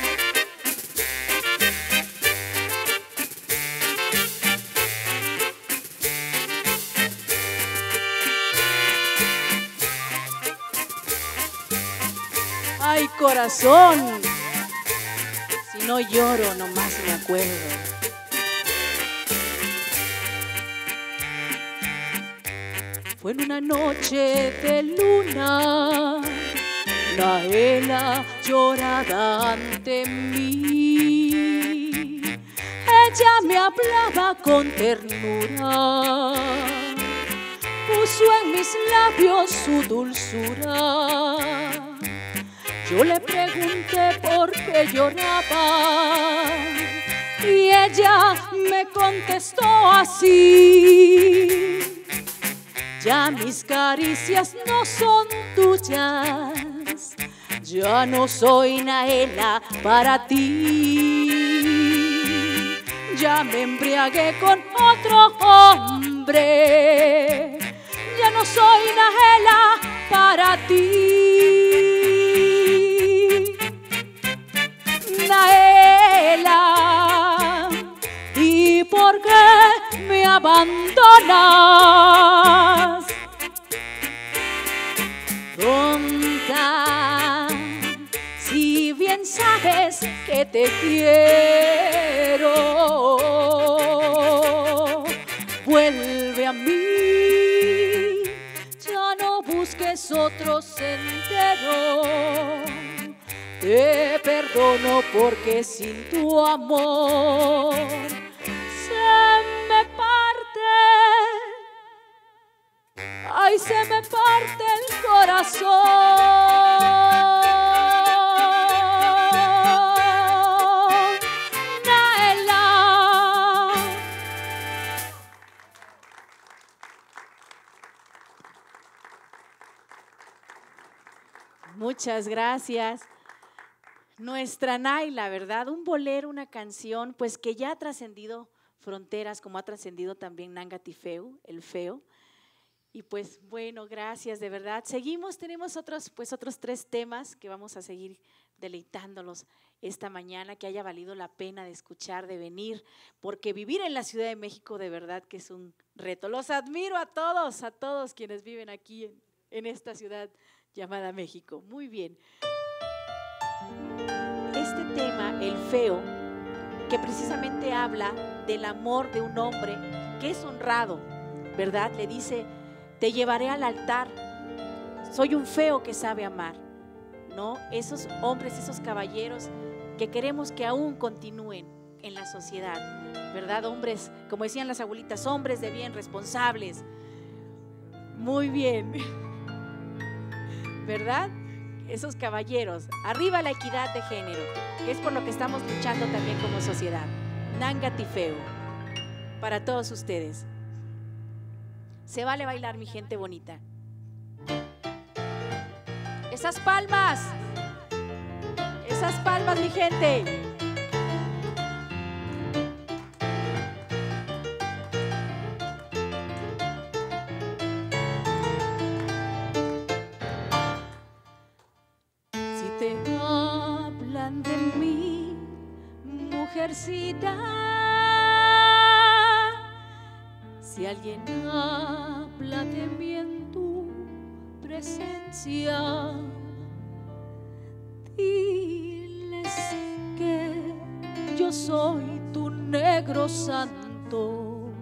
Speaker 5: Ay, corazón. Si no lloro, nomás me acuerdo. Fue en una noche de luna, Naela lloraba ante mí. Ella me hablaba con ternura, puso en mis labios su dulzura. Yo le pregunté por qué lloraba y ella me contestó así: ya mis caricias no son tuyas, ya no soy Naela para ti. Ya me embriagué con otro hombre, ya no soy Naela para ti. Naela, ¿y por qué me abandonas? Tonta, si bien sabes que te quiero, vuelve a mí, ya no busques nosotros entero. Te perdono porque sin tu amor se me parte, ay, se me parte el corazón. Muchas gracias. Nuestra Naila, ¿verdad? Un bolero, una canción, pues que ya ha trascendido fronteras, como ha trascendido también Nangatifeu, el feo. Y pues bueno, gracias, de verdad. Seguimos, tenemos otros, pues otros tres temas que vamos a seguir deleitándolos esta mañana, que haya valido la pena de escuchar, de venir, porque vivir en la Ciudad de México de verdad que es un reto. Los admiro a todos, a todos quienes viven aquí en, en esta ciudad llamada México. Muy bien. Este tema, el feo, que precisamente habla del amor de un hombre que es honrado, ¿verdad? Le dice, te llevaré al altar, soy un feo que sabe amar, ¿no? Esos hombres, esos caballeros que queremos que aún continúen en la sociedad, ¿verdad? Hombres, como decían las abuelitas, hombres de bien, responsables. Muy bien, ¿verdad? Esos caballeros, arriba la equidad de género, que es por lo que estamos luchando también como sociedad. Nangatifeu, para todos ustedes. Se vale bailar, mi gente bonita. Esas palmas, esas palmas, mi gente. Si alguien habla de mí en tu presencia, diles que yo soy tu negro santo.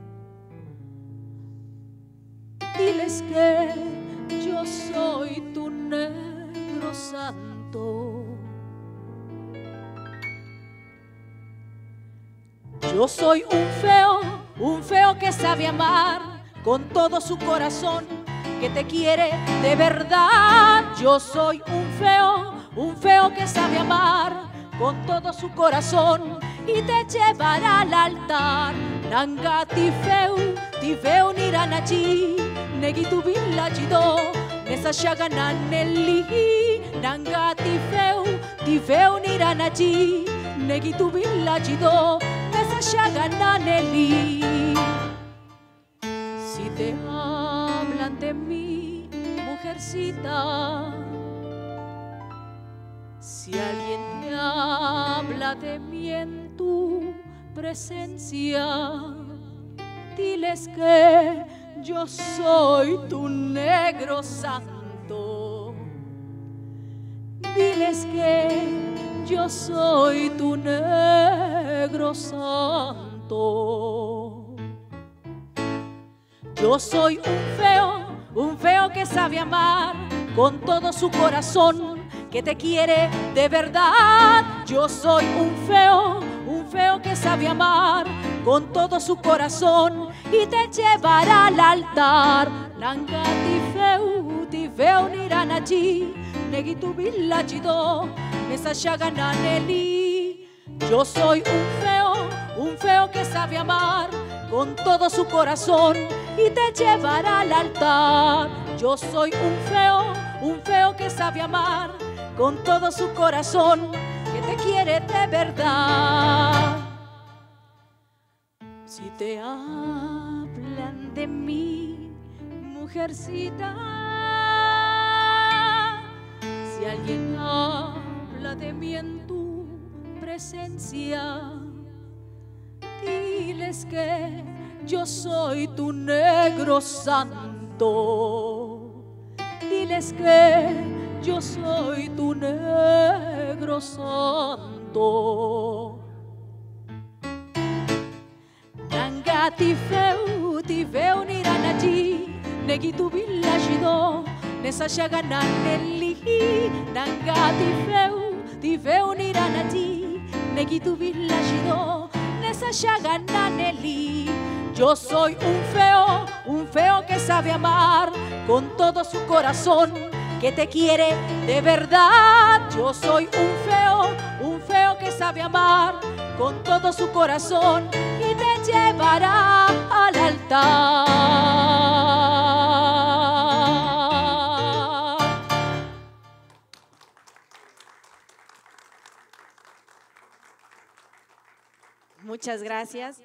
Speaker 5: Diles que yo soy tu negro santo. Yo soy un feo, un feo que sabe amar con todo su corazón, que te quiere de verdad. Yo soy un feo, un feo que sabe amar con todo su corazón y te llevará al altar. Nangatifeu, tifeu niranachi, negitu villagido, nesashagananeli. Nangatifeu, tifeu niranachi, negitu villagido, Shagananeli. Si te hablan de mí, mujercita, si alguien te habla de mí en tu presencia, diles que yo soy tu negro santo. Diles que yo soy tu negro santo. Yo soy un feo, un feo que sabe amar con todo su corazón, que te quiere de verdad. Yo soy un feo, un feo que sabe amar con todo su corazón y te llevará al altar. Nangatifeu, tifeu niranachi, negitu villagido, nesashagananeli. Yo soy un feo, un feo que sabe amar con todo su corazón y te llevará al altar. Yo soy un feo, un feo que sabe amar con todo su corazón, que te quiere de verdad. Si te hablan de mí, mujercita, si alguien habla de mí en tu presencia, diles que yo soy tu negro santo. Diles que yo soy tu negro santo. Nangatifeu, tifeu niranachi, negitu villagido, nesa shagananeli, nanga tifeu, tifeu niranati, negitu villagido, nesa shagananeli. Yo soy un feo, un feo que sabe amar con todo su corazón, que te quiere de verdad. Yo soy un feo, un feo que sabe amar con todo su corazón y te llevará al altar.
Speaker 4: Muchas gracias.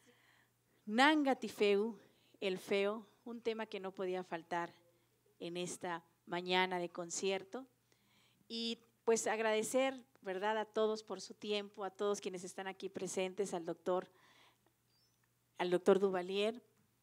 Speaker 4: Nanga Tifeu, el feo, un tema que no podía faltar en esta mañana de concierto. Y pues agradecer, ¿verdad?, a todos por su tiempo, a todos quienes están aquí presentes, al doctor, al doctor Duvalier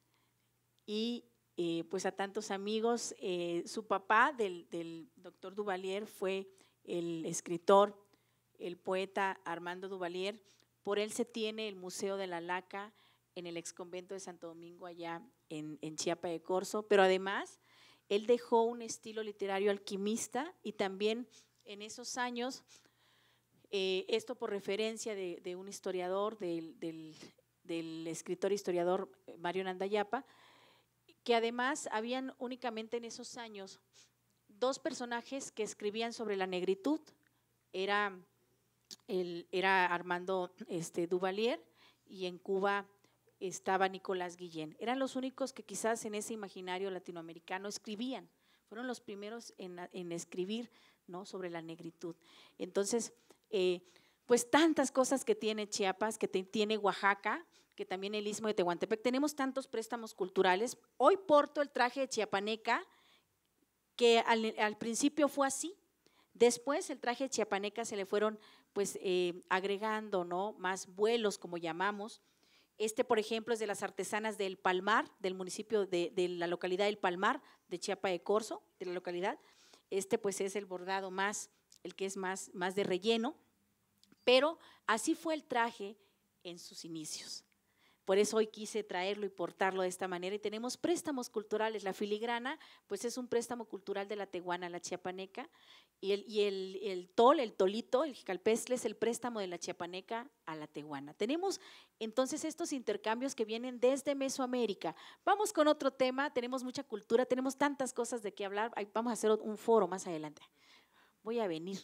Speaker 4: y eh, pues a tantos amigos. Eh, su papá del, del doctor Duvalier fue el escritor, el poeta Armando Duvalier. Por él se tiene el Museo de la Laca en el exconvento de Santo Domingo, allá en, en Chiapa de Corzo, pero además él dejó un estilo literario alquimista y también en esos años, eh, esto por referencia de, de un historiador, del, del, del escritor historiador Mario Nandayapa, que además habían únicamente en esos años dos personajes que escribían sobre la negritud, era, el, era Armando este, Duvalier y en Cuba estaba Nicolás Guillén. Eran los únicos que quizás en ese imaginario latinoamericano escribían, fueron los primeros en, en escribir, ¿no?, sobre la negritud. Entonces, eh, pues tantas cosas que tiene Chiapas, que te, tiene Oaxaca, que también el Istmo de Tehuantepec, tenemos tantos préstamos culturales. Hoy porto el traje de chiapaneca, que al, al principio fue así, después el traje de chiapaneca se le fueron pues eh, agregando, ¿no?, más vuelos, como llamamos. Este, por ejemplo, es de las artesanas del Palmar, del municipio de, de la localidad del Palmar, de Chiapa de Corzo, de la localidad. Este, pues, es el bordado más, el que es más, más de relleno, pero así fue el traje en sus inicios. Por eso hoy quise traerlo y portarlo de esta manera. Y tenemos préstamos culturales. La filigrana, pues es un préstamo cultural de la tehuana, la chiapaneca, y el, y el, el tol, el tolito, el jicalpestle es el préstamo de la chiapaneca a la tehuana. Tenemos entonces estos intercambios que vienen desde Mesoamérica. Vamos con otro tema, tenemos mucha cultura, tenemos tantas cosas de qué hablar. Vamos a hacer un foro más adelante. Voy a venir.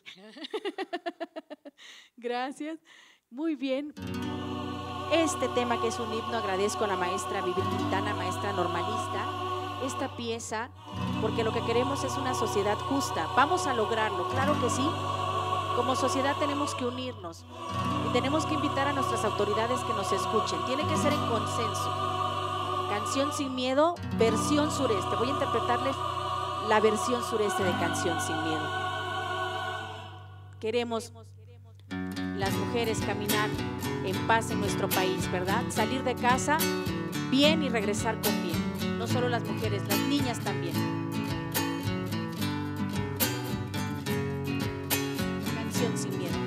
Speaker 4: Gracias. Muy bien. Este tema, que es un himno, agradezco a la maestra Vivir Quintana, maestra normalista, esta pieza, porque lo que queremos es una sociedad justa. Vamos a lograrlo, claro que sí. Como sociedad tenemos que unirnos y tenemos que invitar a nuestras autoridades que nos escuchen. Tiene que ser en consenso. Canción Sin Miedo, versión sureste. Voy a interpretarles la versión sureste de Canción Sin Miedo. Queremos las mujeres caminar en paz en nuestro país, ¿verdad? Salir de casa bien y regresar con bien. No solo las mujeres, las niñas también. Canción Sin Miedo.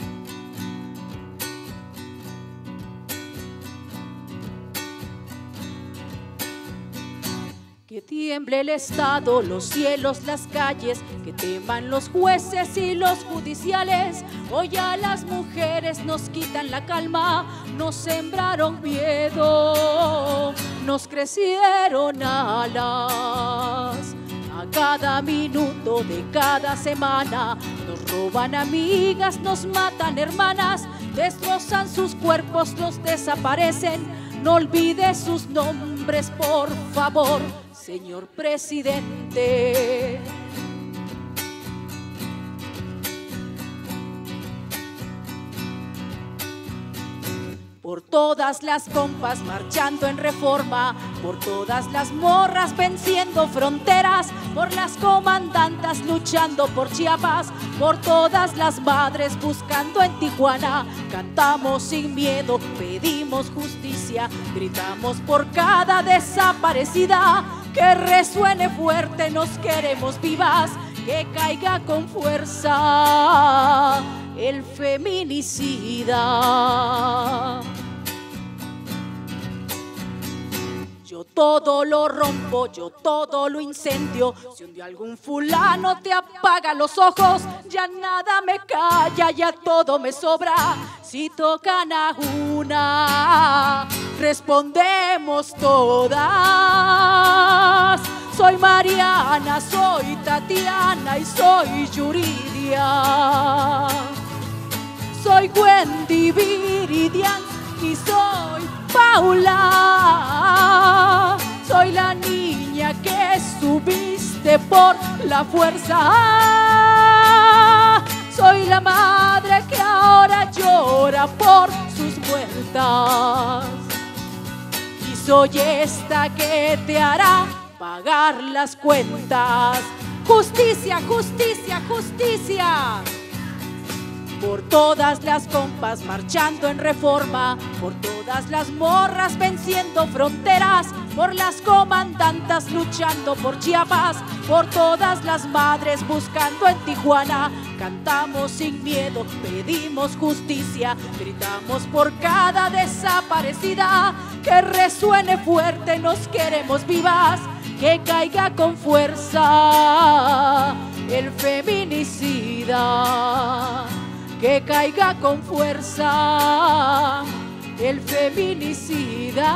Speaker 4: Que tiemble el Estado, los cielos, las calles, que teman los jueces y los judiciales. Hoy a las mujeres nos quitan la calma, nos sembraron miedo, nos crecieron alas. A cada minuto de cada semana nos roban amigas, nos matan hermanas, destrozan sus cuerpos, los desaparecen. No olvide sus nombres, por favor, señor presidente. Por todas las compas marchando en reforma, por todas las morras venciendo fronteras, por las comandantas luchando por Chiapas, por todas las madres buscando en Tijuana. Cantamos sin miedo, pedimos justicia, gritamos por cada desaparecida. Que resuene fuerte, nos queremos vivas, que caiga con fuerza el feminicida. Yo
Speaker 5: todo lo rompo, yo todo lo incendio. Si un día algún fulano te apaga los ojos, ya nada me calla, ya todo me sobra. Si tocan a una, respondemos todas. Soy Mariana, soy Tatiana y soy Yuridia. Soy Wendy, Viridian y soy Paula. Soy la niña que subiste por la fuerza. Soy la madre que ahora llora por sus muertas. Y soy esta que te hará pagar las cuentas. Justicia, justicia, justicia. Por todas las compas marchando en reforma, por todas las morras venciendo fronteras, por las comandantas luchando por Chiapas, por todas las madres buscando en Tijuana. Cantamos sin miedo, pedimos justicia, gritamos por cada desaparecida. Que resuene fuerte, nos queremos vivas, que caiga con fuerza el feminicida. Que caiga con fuerza el feminicida.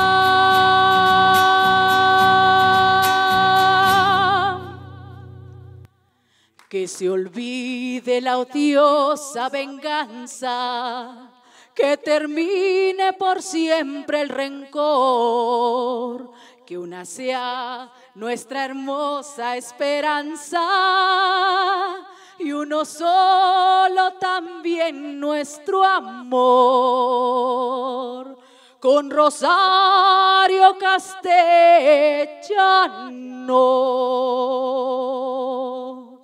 Speaker 5: Que se olvide la odiosa venganza, que termine por siempre el rencor, que una sea nuestra hermosa esperanza y uno solo también nuestro amor. Con Rosario Castellanos.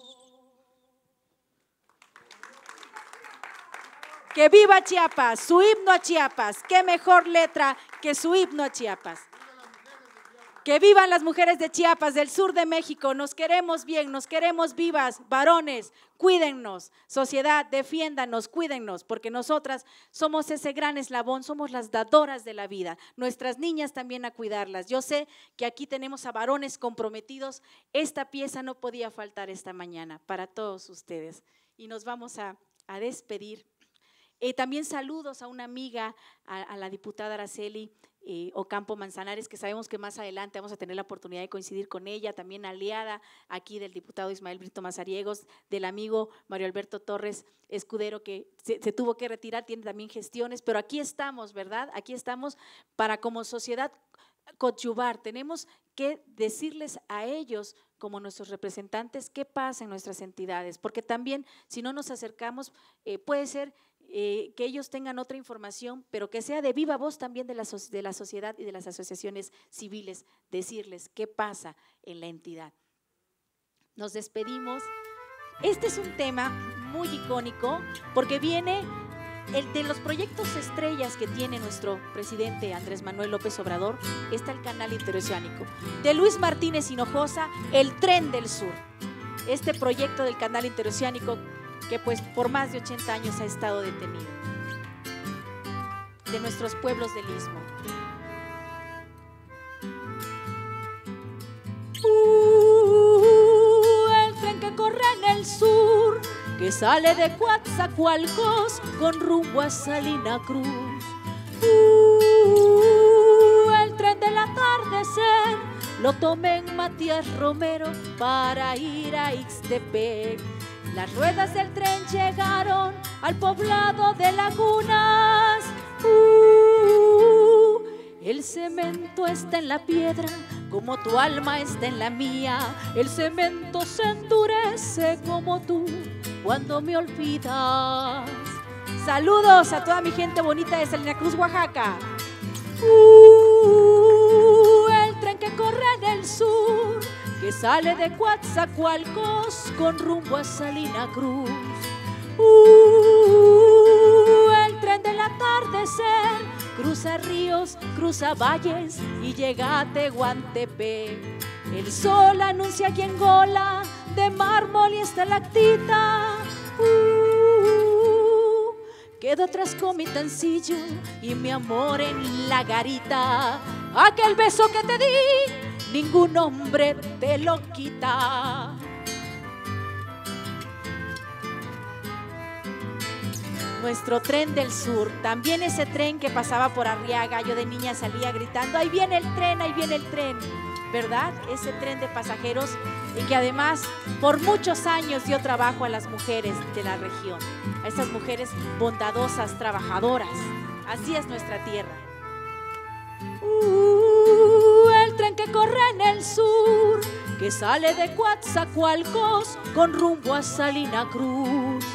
Speaker 5: Que viva Chiapas, su himno a Chiapas. Qué mejor letra que su himno a Chiapas. Que vivan las mujeres de Chiapas, del sur de México. Nos queremos bien, nos queremos vivas. Varones, cuídennos. Sociedad, defiéndanos, cuídennos, porque nosotras somos ese gran eslabón, somos las dadoras de la vida. Nuestras niñas también a cuidarlas. Yo sé que aquí tenemos a varones comprometidos. Esta pieza no podía faltar esta mañana para todos ustedes. Y nos vamos a, a despedir. Eh, también saludos a una amiga, a, a la diputada Araceli Eh, Ocampo Manzanares, que sabemos que más adelante vamos a tener la oportunidad de coincidir con ella, también aliada aquí del diputado Ismael Brito Mazariegos, del amigo Mario Alberto Torres Escudero, que se, se tuvo que retirar, tiene también gestiones, pero aquí estamos, ¿verdad? Aquí estamos para como sociedad coadyuvar, tenemos que decirles a ellos como nuestros representantes qué pasa en nuestras entidades, porque también si no nos acercamos eh, puede ser Eh, que ellos tengan otra información, pero que sea de viva voz también de la, so de la sociedad y de las asociaciones civiles, decirles qué pasa en la entidad. Nos despedimos. Este es un tema muy icónico porque viene el de los proyectos estrellas que tiene nuestro presidente Andrés Manuel López Obrador. Está el Canal Interoceánico. De Luis Martínez Hinojosa, el Tren del Sur. Este proyecto del Canal Interoceánico que pues por más de ochenta años ha estado detenido, de nuestros pueblos del Istmo. Uh, el tren que corre en el sur, que sale de Coatzacoalcos con rumbo a Salina Cruz. Uh, el tren del atardecer, lo tomé en Matías Romero para ir a Ixtepec. Las ruedas del tren llegaron al poblado de Lagunas. Uh, el cemento está en la piedra, como tu alma está en la mía. El cemento se endurece como tú cuando me olvidas. Saludos a toda mi gente bonita de Salina Cruz, Oaxaca. Uh, el tren que corre en el sur, que sale de Coatzacoalcos con rumbo a Salina Cruz. Uh, el tren del atardecer cruza ríos, cruza valles y llega a Tehuantepec. El sol anuncia aquí en Gola de mármol y estalactita. Uh, quedo tras Comitancillo y mi amor en la garita. aquel beso que te di, ningún hombre te lo quita. Nuestro tren del sur, también ese tren que pasaba por Arriaga, yo de niña salía gritando, ahí viene el tren, ahí viene el tren, ¿verdad? Ese tren de pasajeros y que además por muchos años dio trabajo a las mujeres de la región, a estas mujeres bondadosas, trabajadoras. Así es nuestra tierra. Uh, el tren que corre en el sur, que sale de Coatzacoalcos con rumbo a Salina Cruz.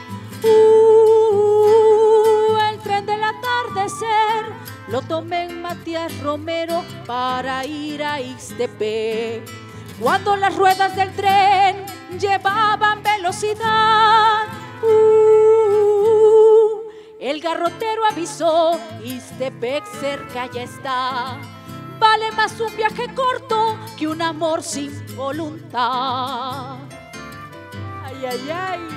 Speaker 5: Uh, el tren del atardecer lo tomé en Matías Romero para ir a Ixtepec. Cuando las ruedas del tren llevaban velocidad, uh, el garrotero avisó, Ixtepec cerca ya está. Vale más un viaje corto que un amor sin voluntad. Ay, ay, ay.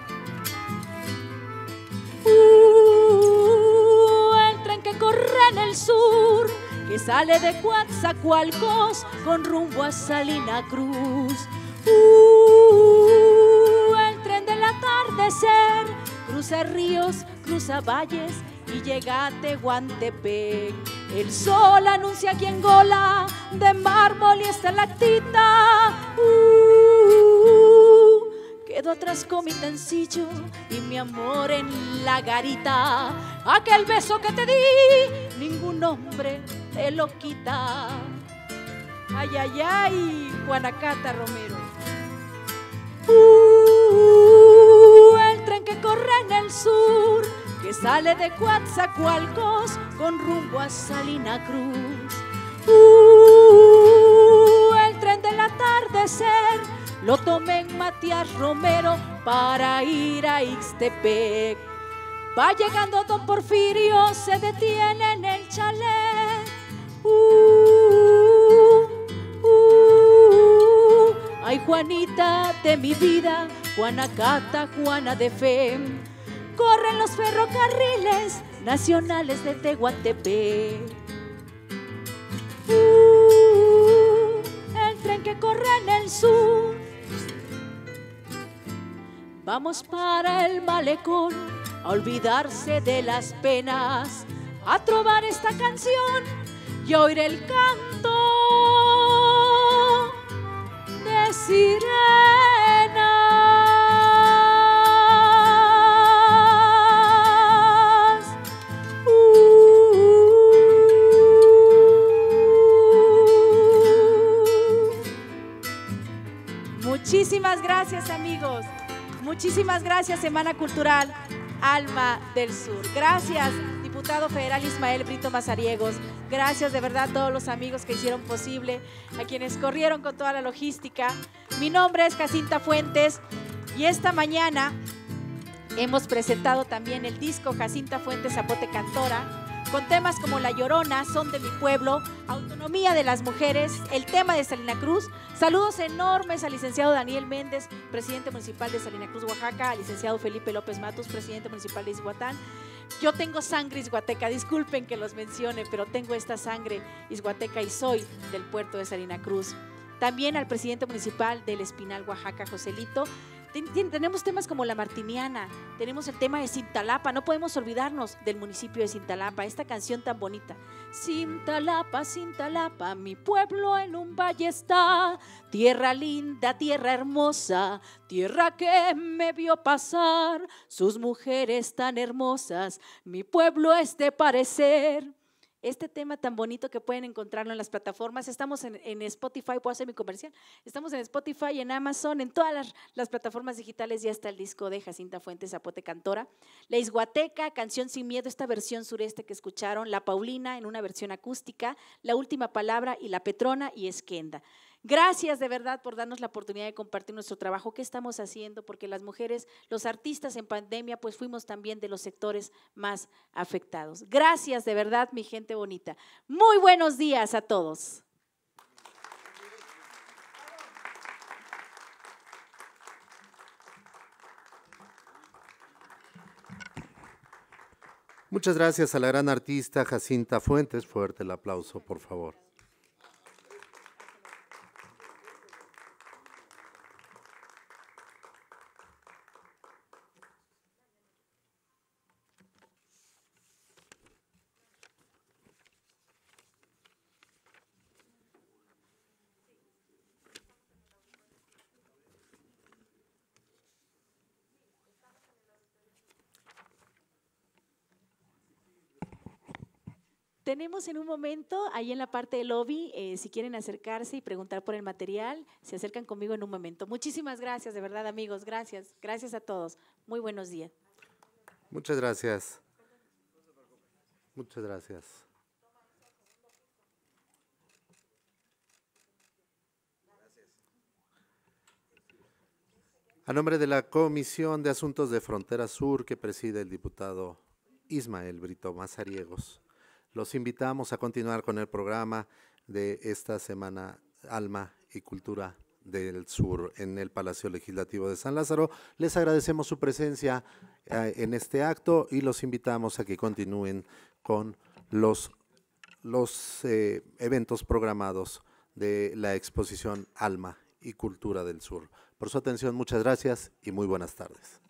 Speaker 5: Uh, el tren que corre en el sur, que sale de Coatzacoalcos con rumbo a Salina Cruz. Uh, el tren del atardecer cruza ríos, cruza valles y llega a Tehuantepec. El sol anuncia aquí en Gola de mármol y estalactita. Uh, Quedo atrás con mi tancillo y mi amor en la garita. Aquel beso que te di, ningún hombre te lo quita. Ay, ay, ay, Juanacata Romero. Uh, el tren que corre en el sur, que sale de Coatzacoalcos con rumbo a Salina Cruz. Uh, el tren del atardecer lo tomé en Matías Romero para ir a Ixtepec. Va llegando don Porfirio, se detiene en el chalet. Uh, uh, ay, Juanita de mi vida, Juanacata, Juana de fe. Corren los ferrocarriles nacionales de Tehuantepec. Uh, el tren que corre en el sur. Vamos para el malecón a olvidarse de las penas, a trobar esta canción y a oír el canto de sirenas. Uh. Muchísimas gracias, amigos. Muchísimas gracias, Semana Cultural Alma del Sur. Gracias, diputado federal Ismael Brito Mazariegos. Gracias de verdad a todos los amigos que hicieron posible, a quienes corrieron con toda la logística. Mi nombre es Jacinta Fuentes y esta mañana hemos presentado también el disco Jacinta Fuentes Zapote Cantora, con temas como La Llorona, Son de mi pueblo, Autonomía de las mujeres, el tema de Salina Cruz. Saludos enormes al licenciado Daniel Méndez, presidente municipal de Salina Cruz, Oaxaca, al licenciado Felipe López Matus, presidente municipal de Izhuatán. Yo tengo sangre izhuateca, disculpen que los mencione, pero tengo esta sangre izhuateca y soy del puerto de Salina Cruz. También al presidente municipal del Espinal, Oaxaca, Joselito. Tenemos temas como La Martiniana, tenemos el tema de Cintalapa, no podemos olvidarnos del municipio de Cintalapa, esta canción tan bonita. Cintalapa, Cintalapa, mi pueblo en un valle está, tierra linda, tierra hermosa, tierra que me vio pasar, sus mujeres tan hermosas, mi pueblo es de parecer. Este tema tan bonito que pueden encontrarlo en las plataformas. Estamos en, en Spotify, puedo hacer mi comercial. Estamos en Spotify, en Amazon, en todas las, las plataformas digitales. Ya está el disco de Jacinta Fuentes Zapote Cantora. La Izhuateca, Canción sin miedo, esta versión sureste que escucharon. La Paulina en una versión acústica. La Última Palabra y La Petrona y Esquenda. Gracias de verdad por darnos la oportunidad de compartir nuestro trabajo, qué estamos haciendo, porque las mujeres, los artistas en pandemia, pues fuimos también de los sectores más afectados. Gracias de verdad, mi gente bonita. Muy buenos días a todos.
Speaker 1: Muchas gracias a la gran artista Jacinta Fuentes. Fuerte el aplauso, por favor.
Speaker 4: Tenemos en un momento, ahí en la parte del lobby, eh, si quieren acercarse y preguntar por el material, se acercan conmigo en un momento. Muchísimas gracias, de verdad, amigos. Gracias. Gracias a todos. Muy buenos días.
Speaker 1: Muchas gracias. Muchas gracias. A nombre de la Comisión de Asuntos de Frontera Sur, que preside el diputado Ismael Brito Mazariegos, los invitamos a continuar con el programa de esta semana Alma y Cultura del Sur en el Palacio Legislativo de San Lázaro. Les agradecemos su presencia eh, en este acto y los invitamos a que continúen con los, los eh, eventos programados de la exposición Alma y Cultura del Sur. Por su atención, muchas gracias y muy buenas tardes.